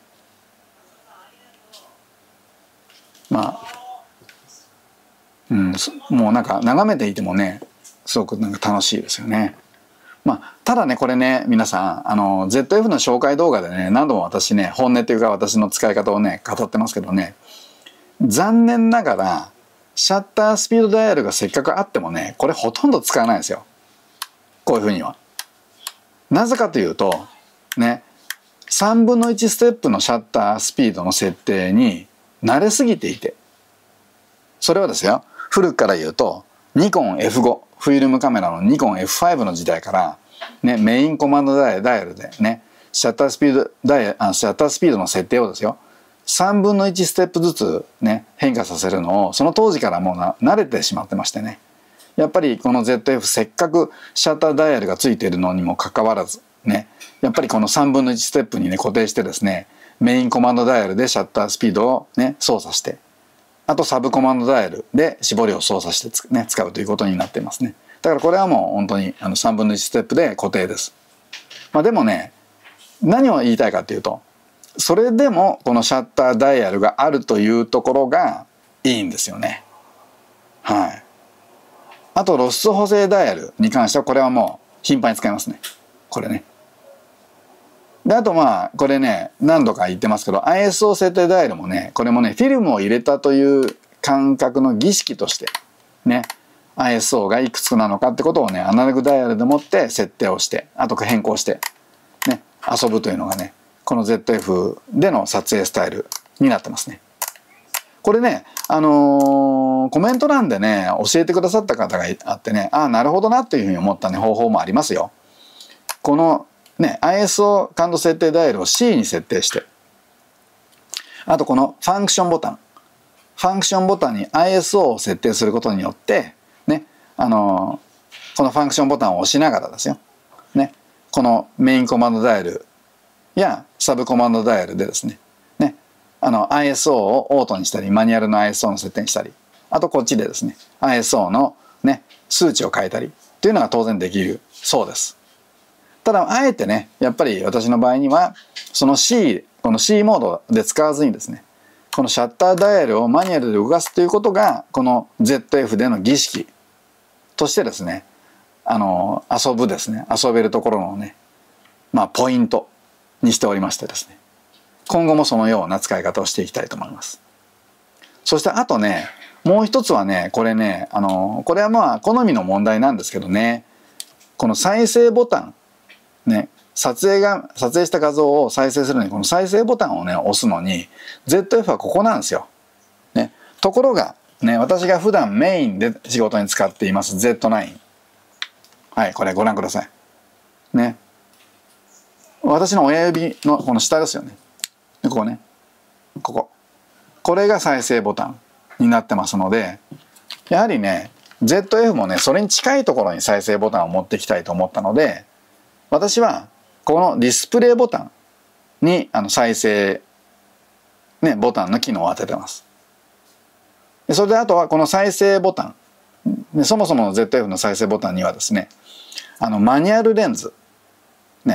Speaker 1: まあうん、もうなんか眺めていてもねすごくなんか楽しいですよね。まあただねこれね皆さんあの ゼットエフ の紹介動画でね何度も私ね本音というか私の使い方をね語ってますけどね残念ながらシャッタースピードダイヤルがせっかくあってもねこれほとんど使わないんですよこういうふうには。なぜかというとねさんぶんのいちステップのシャッタースピードの設定に慣れすぎていてそれはですよ古くから言うとニコン エフファイブ フィルムカメラのニコン エフファイブ の時代から、ね、メインコマンドダイヤルでねシャッタースピードダイヤあシャッタースピードの設定をですよさんぶんのいちステップずつね変化させるのをその当時からもうな慣れてしまってましてねやっぱりこの ゼットエフ せっかくシャッターダイヤルがついているのにもかかわらずねやっぱりこのさんぶんのいちステップにね固定してですねメインコマンドダイヤルでシャッタースピードをね操作してあとサブコマンドダイヤルで絞りを操作してつ、ね、使うということになっていますね。だからこれはもう本当にあのさんぶんのいちステップで固定です。まあ、でもね何を言いたいかというとそれでもこのシャッターダイヤルがあるというところがいいんですよね。はい。あと露出補正ダイヤルに関してはこれはもう頻繁に使いますね。これね。であとまあこれね何度か言ってますけど アイエスオー 設定ダイヤルもねこれもねフィルムを入れたという感覚の儀式としてね アイエスオー がいくつなのかってことをねアナログダイヤルでもって設定をしてあと変更してね遊ぶというのがねこの ゼットエフ での撮影スタイルになってますね。これねあのー、コメント欄でね教えてくださった方があってねああなるほどなっていうふうに思ったね方法もありますよ。このね、アイエスオー 感度設定ダイヤルを シー に設定してあとこのファンクションボタンファンクションボタンに アイエスオー を設定することによってねあのー、このファンクションボタンを押しながらですよ、ね、このメインコマンドダイヤルやサブコマンドダイヤルでですねねあの アイエスオー をオートにしたりマニュアルの アイエスオー の設定にしたりあとこっちでですね アイエスオー の、ね、数値を変えたりというのが当然できるそうです。ただあえてねやっぱり私の場合にはその C この C モードで使わずにですねこのシャッターダイヤルをマニュアルで動かすということがこの ゼットエフ での儀式としてですねあの遊ぶですね遊べるところのねまあポイントにしておりましてですね今後もそのような使い方をしていきたいと思います。そしてあとねもう一つはねこれねあのこれはまあ好みの問題なんですけどねこの再生ボタンね、撮影が撮影した画像を再生するのにこの再生ボタンをね押すのに ゼットエフ はここなんですよ。ね、ところがね私が普段メインで仕事に使っています ゼットナイン はいこれご覧ください。ね私の親指のこの下ですよね。ここねこここれが再生ボタンになってますのでやはりね ゼットエフ もねそれに近いところに再生ボタンを持っていきたいと思ったので私はこのディスプレイボタンにあの再生、ね、ボタンの機能を当ててます。でそれであとはこの再生ボタンでそもそもの ゼットエフ の再生ボタンにはですねあのマニュアルレンズ、ね、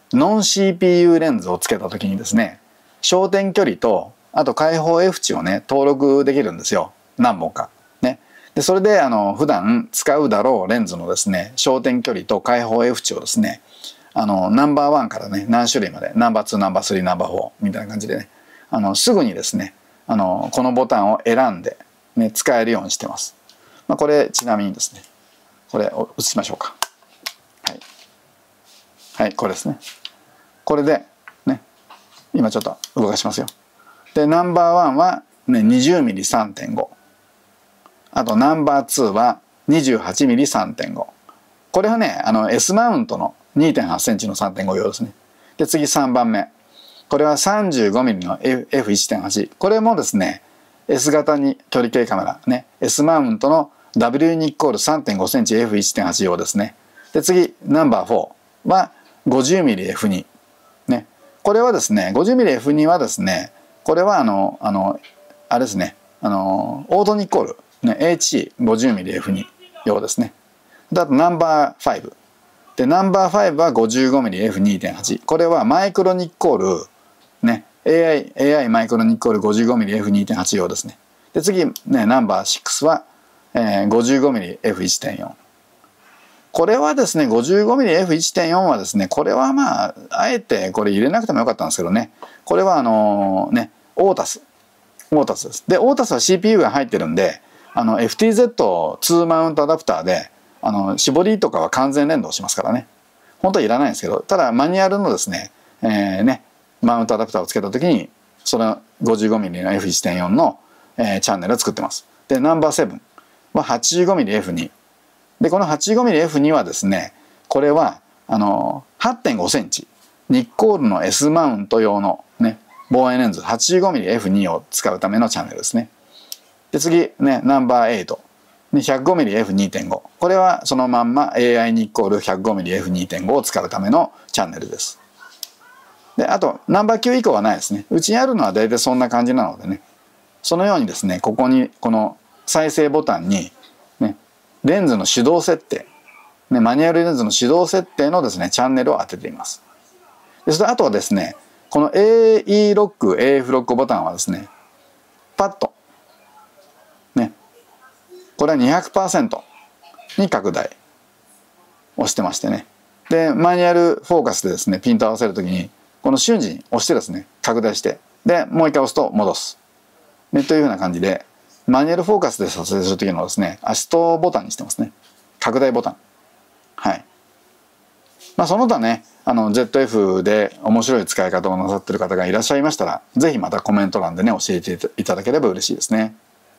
Speaker 1: ノン シーピーユー レンズをつけた時にですね、焦点距離とあと開放 F 値をね登録できるんですよ、何本かね。でそれであの普段使うだろうレンズのですね焦点距離と開放 F 値をですね、あのナンバーワンからね何種類までナンバーツーナンバースリーナンバーフォーみたいな感じでね、あのすぐにですねあのこのボタンを選んで、ね、使えるようにしてます。まあ、これちなみにですねこれを映しましょうか。はい、はい、これですね。これでね今ちょっと動かしますよ。でナンバーワンは、ね、にじゅうミリさんてんご、 あとナンバーツーは にじゅうはちミリさんてんご、 これはねあの S マウントの にてんはちセンチの さんてんご 用ですね。で次さんばんめ、これは さんじゅうごミリの エフいちてんはち、 これもですね S 型に距離計カメラね S マウントの ダブリュー にイコール さんてんごセンチ エフいちてんはち 用ですね。で次ナンバーよんは ごじゅうミリエフに ね、これはですね ごじゅうミリエフに はですねこれはあのあのあれですねあのオートニコール、ね、エイチシーごじゅうミリエフに 用ですね。であとナンバーごでナンバーごは ごじゅうごミリエフにてんはち、 これはマイクロニコールね エーアイ, エーアイ マイクロニコール ごじゅうごミリエフにてんはち 用ですね。で次ねナンバーろくは、えー、ごじゅうごミリエフいちてんよん、 これはですね ごじゅうごミリエフいちてんよん はですねこれはまああえてこれ入れなくてもよかったんですけどね、これはあのー、ねオータスオータスです。でオータスは シーピーユー が入ってるんであの エフティーゼットツー マウントアダプターであの絞りとかは完全連動しますからね、本当はいらないんですけど、ただマニュアルのですね、えー、ねマウントアダプターをつけた時にその ごじゅうごミリの エフいちてんよん の、えー、チャンネルを作ってます。でナンバーななは はちじゅうごミリエフに でこの はちじゅうごミリエフに はですねこれはあの はってんごセンチニッコールの S マウント用のね望遠レンズ はちじゅうごミリエフに を使うためのチャンネルですね。で次ねナンバーはち ひゃくごミリエフにてんご、 これはそのまんま エーアイ ニッコール ひゃくごミリエフにてんご を使うためのチャンネルです。であとナンバーきゅう以降はないですね。うちにあるのは大体そんな感じなのでね、そのようにですねここにこの再生ボタンに、ね、レンズの手動設定、ね、マニュアルレンズの手動設定のですねチャンネルを当てています。でそれあとはですねこの エーイー ロック エーエフ ロックボタンはですねパッとねこれは にひゃくパーセント に拡大押してましてね、でマニュアルフォーカスでですねピント合わせるときにこの瞬時に押してですね拡大してでもう一回押すと戻す、ね、というふうな感じでマニュアルフォーカスで撮影するときのですねアシストボタンにしてますね、拡大ボタン。はい、まあ、その他ねあの ゼットエフ で面白い使い方をなさってる方がいらっしゃいましたら是非またコメント欄でね教えていただければ嬉しいですね。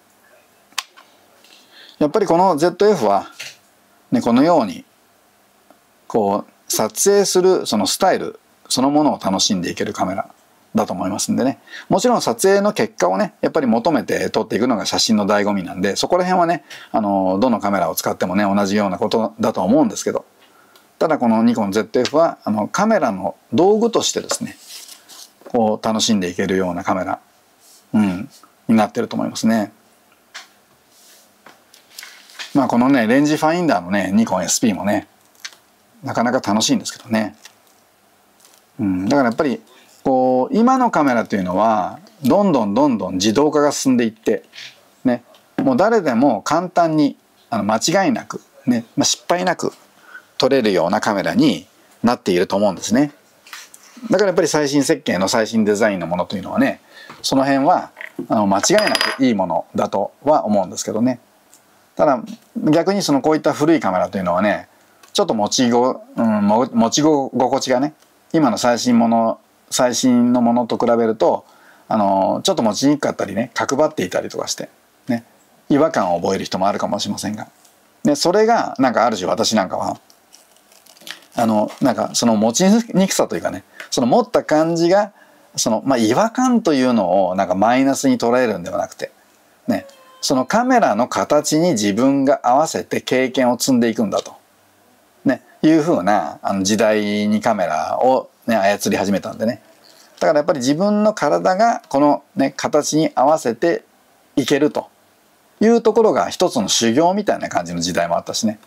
Speaker 1: やっぱりこの ゼットエフ は、ね、このようにこう撮影するそのスタイルそのものを楽しんでいけるカメラだと思いますんでね、もちろん撮影の結果をねやっぱり求めて撮っていくのが写真の醍醐味なんで、そこら辺はねあのどのカメラを使ってもね同じようなことだと思うんですけど、ただこのニコン ゼットエフ はあのカメラの道具としてですねこう楽しんでいけるようなカメラ、うん、になってると思いますね。まあこのねレンジファインダーのねニコン エスピー もねなかなか楽しいんですけどね、うん、だからやっぱりこう今のカメラというのはどんどんどんどん自動化が進んでいってねもう誰でも簡単にあの間違いなくね、まあ、失敗なく撮れるようなカメラになっていると思うんですね。だからやっぱり最新設計の最新デザインのものというのはねその辺はあの間違いなくいいものだとは思うんですけどね。ただ逆にそのこういった古いカメラというのはねちょっと持ちご、うん、持ち心地がね今の最新もの最新のものと比べるとあのちょっと持ちにくかったりね角張っていたりとかしてね違和感を覚える人もあるかもしれませんが、でそれがなんかある種私なんかはあのなんかその持ちにくさというかねその持った感じがその、まあ、違和感というのをなんかマイナスに捉えるんではなくてねそのカメラの形に自分が合わせて経験を積んでいくんだと、ね、いうふうなあの時代にカメラを、ね、操り始めたんでね、だからやっぱり自分の体がこの、ね、形に合わせていけるというところが一つの修行みたいな感じの時代もあったしね、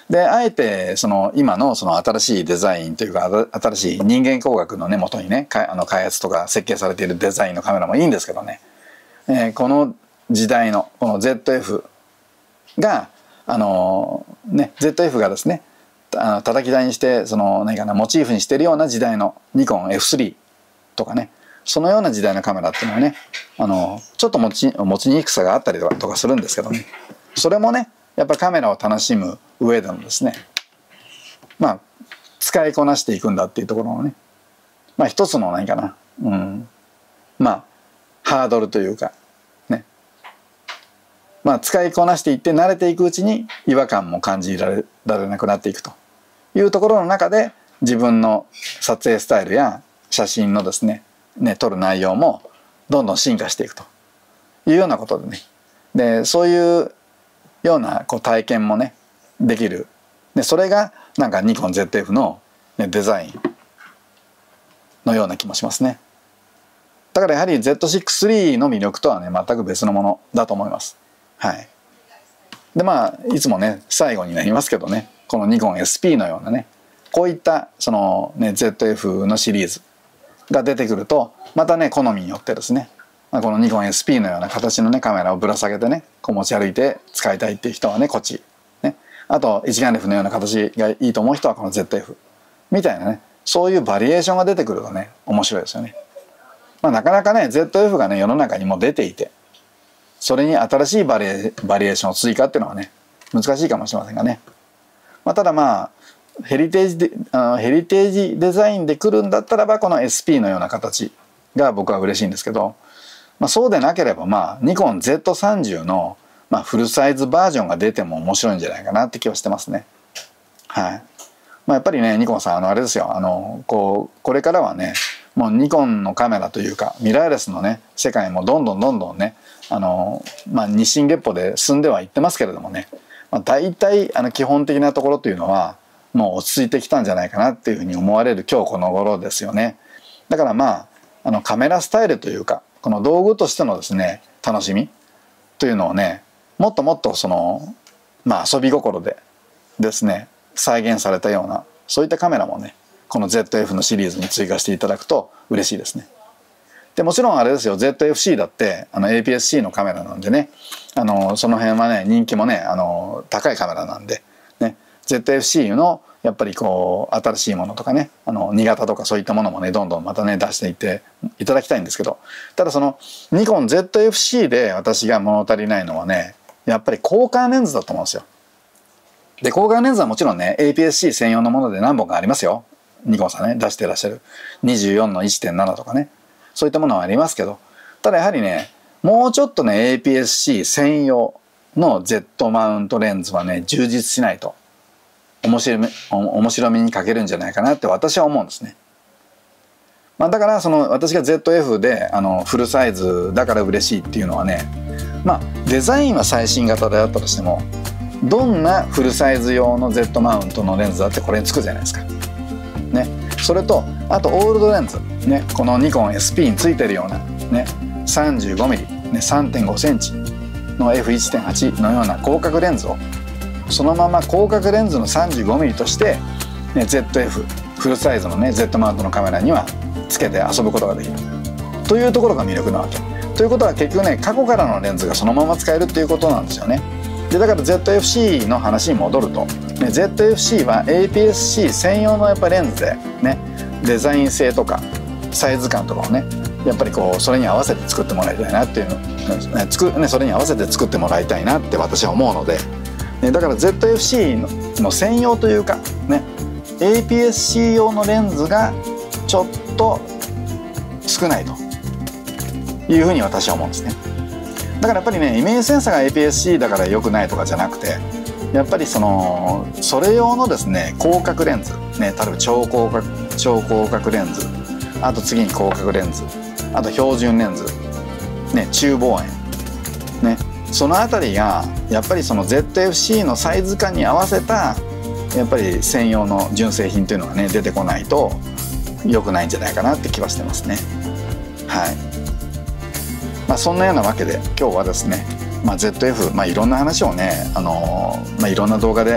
Speaker 1: であえてその今のその新しいデザインというか新しい人間工学のね元にねあの開発とか設計されているデザインのカメラもいいんですけどね、えー、この時代のこの ゼットエフ があのね ゼットエフ がですねあの叩き台にしてその何かなモチーフにしてるような時代のニコン エフスリー とかねそのような時代のカメラっていうのはねあのちょっと持ち持ちにくさがあったりとかとかするんですけどねそれもねやっぱカメラを楽しむ上でのですねまあ使いこなしていくんだっていうところのねまあ一つの何かなうんまあハードルというかねまあ使いこなしていって慣れていくうちに違和感も感じられられなくなっていくというところの中で自分の撮影スタイルや写真のですねね撮る内容もどんどん進化していくというようなことでねでそういうようなこう体験もねできるでそれがなんかニコン ゼットエフ の、ね、デザインのような気もしますね。だからやはり ゼットシックススリー の魅力とはね全く別のものだと思います。はい、でまあいつもね最後になりますけどねこのニコン エスピー のようなねこういったその、ね、ゼットエフ のシリーズが出てくるとまたね好みによってですねこのニコン エスピー のような形のねカメラをぶら下げてねこう持ち歩いて使いたいっていう人はねこっち、ね、あと一眼レフのような形がいいと思う人はこの ゼットエフ みたいなねそういうバリエーションが出てくるとね面白いですよね。まあ、なかなかね ゼットエフ がね世の中にも出ていてそれに新しいバリエ、バリエーションを追加っていうのはね難しいかもしれませんがね、まあ、ただまあヘリテージであのヘリテージデザインで来るんだったらばこの エスピー のような形が僕は嬉しいんですけど、まあ、そうでなければまあニコン ゼットさんじゅう の、まあ、フルサイズバージョンが出ても面白いんじゃないかなって気はしてますね。はい。まあ、やっぱりねニコンさんあのあれですよあのこうこれからはねもうニコンのカメラというかミラーレスのね世界もどんどんどんどんねあの、まあ、日進月歩で進んではいってますけれどもね、まあ、大体あの基本的なところというのはもう落ち着いてきたんじゃないかなっていうふうに思われる今日この頃ですよね。だからまああのカメラスタイルというかこの道具としてのですね楽しみというのをねもっともっとそのまあ遊び心でですね再現されたようなそういったカメラもねこの ゼットエフ のシリーズに追加していただくと嬉しいですね。でもちろんあれですよ ゼットエフシー だってあの エーピーエスシー のカメラなんでねあのその辺はね人気もねあの高いカメラなんで、ね、ゼットエフシー のやっぱりこう新しいものとかねあのに型とかそういったものもねどんどんまたね出していっていただきたいんですけどただそのニコン ゼットエフシー で私が物足りないのはねやっぱり交換レンズだと思うんですよ。で交換レンズはもちろんね エーピーエスシー 専用のもので何本かありますよニコンさんね出してらっしゃるにじゅうよんの いちてんなな とかねそういったものはありますけどただやはりねもうちょっとね エーピーエスシー 専用の Z マウントレンズはね充実しないと面白み面白みに欠けるんじゃないかなって私は思うんですね。まあ、だからその私が ゼットエフ であのフルサイズだから嬉しいっていうのはねまあデザインは最新型であったとしてもどんなフルサイズ用の Z マウントのレンズだってこれにつくじゃないですか。ね、それとあとオールドレンズ、ね、このニコン エスピー についてるような、ね、さんじゅうごミリ、ね、さんてんごセンチの エフいちてんはち のような広角レンズをそのまま広角レンズの さんじゅうごミリ として、ね、ゼットエフ フルサイズのね Z マウントのカメラにはつけて遊ぶことができるというところが魅力なわけ。ということは結局ね過去からのレンズがそのまま使えるっていうことなんですよね。でだから ゼットエフシー の話に戻ると、ね、ゼットエフシー は エーピーエスシー 専用のやっぱレンズでねデザイン性とかサイズ感とかをねやっぱりこうそれに合わせて作ってもらいたいなっていうの、ねつくね、それに合わせて作ってもらいたいなって私は思うので、ね、だから ゼットエフシー の, の専用というかね エーピーエスシー 用のレンズがちょっと少ないというふうに私は思うんですね。だからやっぱりねイメージセンサーが エーピーエスシー だから良くないとかじゃなくてやっぱりそのそれ用のですね広角レンズ、ね、例えば超広角超広角レンズあと次に広角レンズあと標準レンズ、ね、中望遠、ね、そのあたりがやっぱりその ゼットエフシー のサイズ感に合わせたやっぱり専用の純正品というのがね出てこないと良くないんじゃないかなって気はしてますね。はい。まあ、そんなようなわけで今日はですね、まあ、ゼットエフ、まあ、いろんな話をね、あのーまあ、いろんな動画で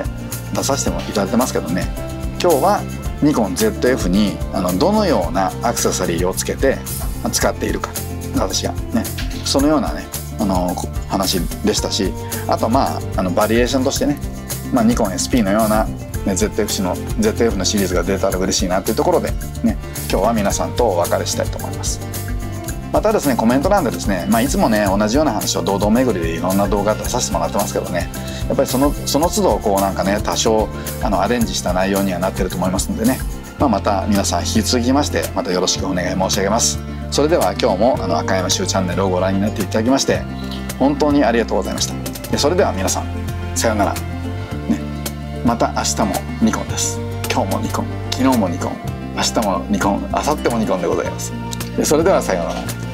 Speaker 1: 出させてもいただいてますけどね、今日はニコン ゼットエフ にあのどのようなアクセサリーをつけて使っているか、私がねそのようなねあの話でしたし、あとまああのバリエーションとしてね、まあ、ニコン エスピー のような、ね、ゼットエフ の ゼットエフ のシリーズが出たら嬉しいなというところで、ね、今日は皆さんとお別れしたいと思います。またですね、コメント欄でですね、まあ、いつもね同じような話を堂々巡りでいろんな動画出させてもらってますけどね、やっぱりそのその都度こうなんかね多少あのアレンジした内容にはなってると思いますのでね、まあ、また皆さん引き続きましてまたよろしくお願い申し上げます。それでは今日もあの赤山秀チャンネルをご覧になっていただきまして本当にありがとうございました。でそれでは皆さんさようなら、ね、また明日もニコンです。今日もニコン、昨日もニコン、明日もニコン、明後日もニコンでございます。でそれではさようなら。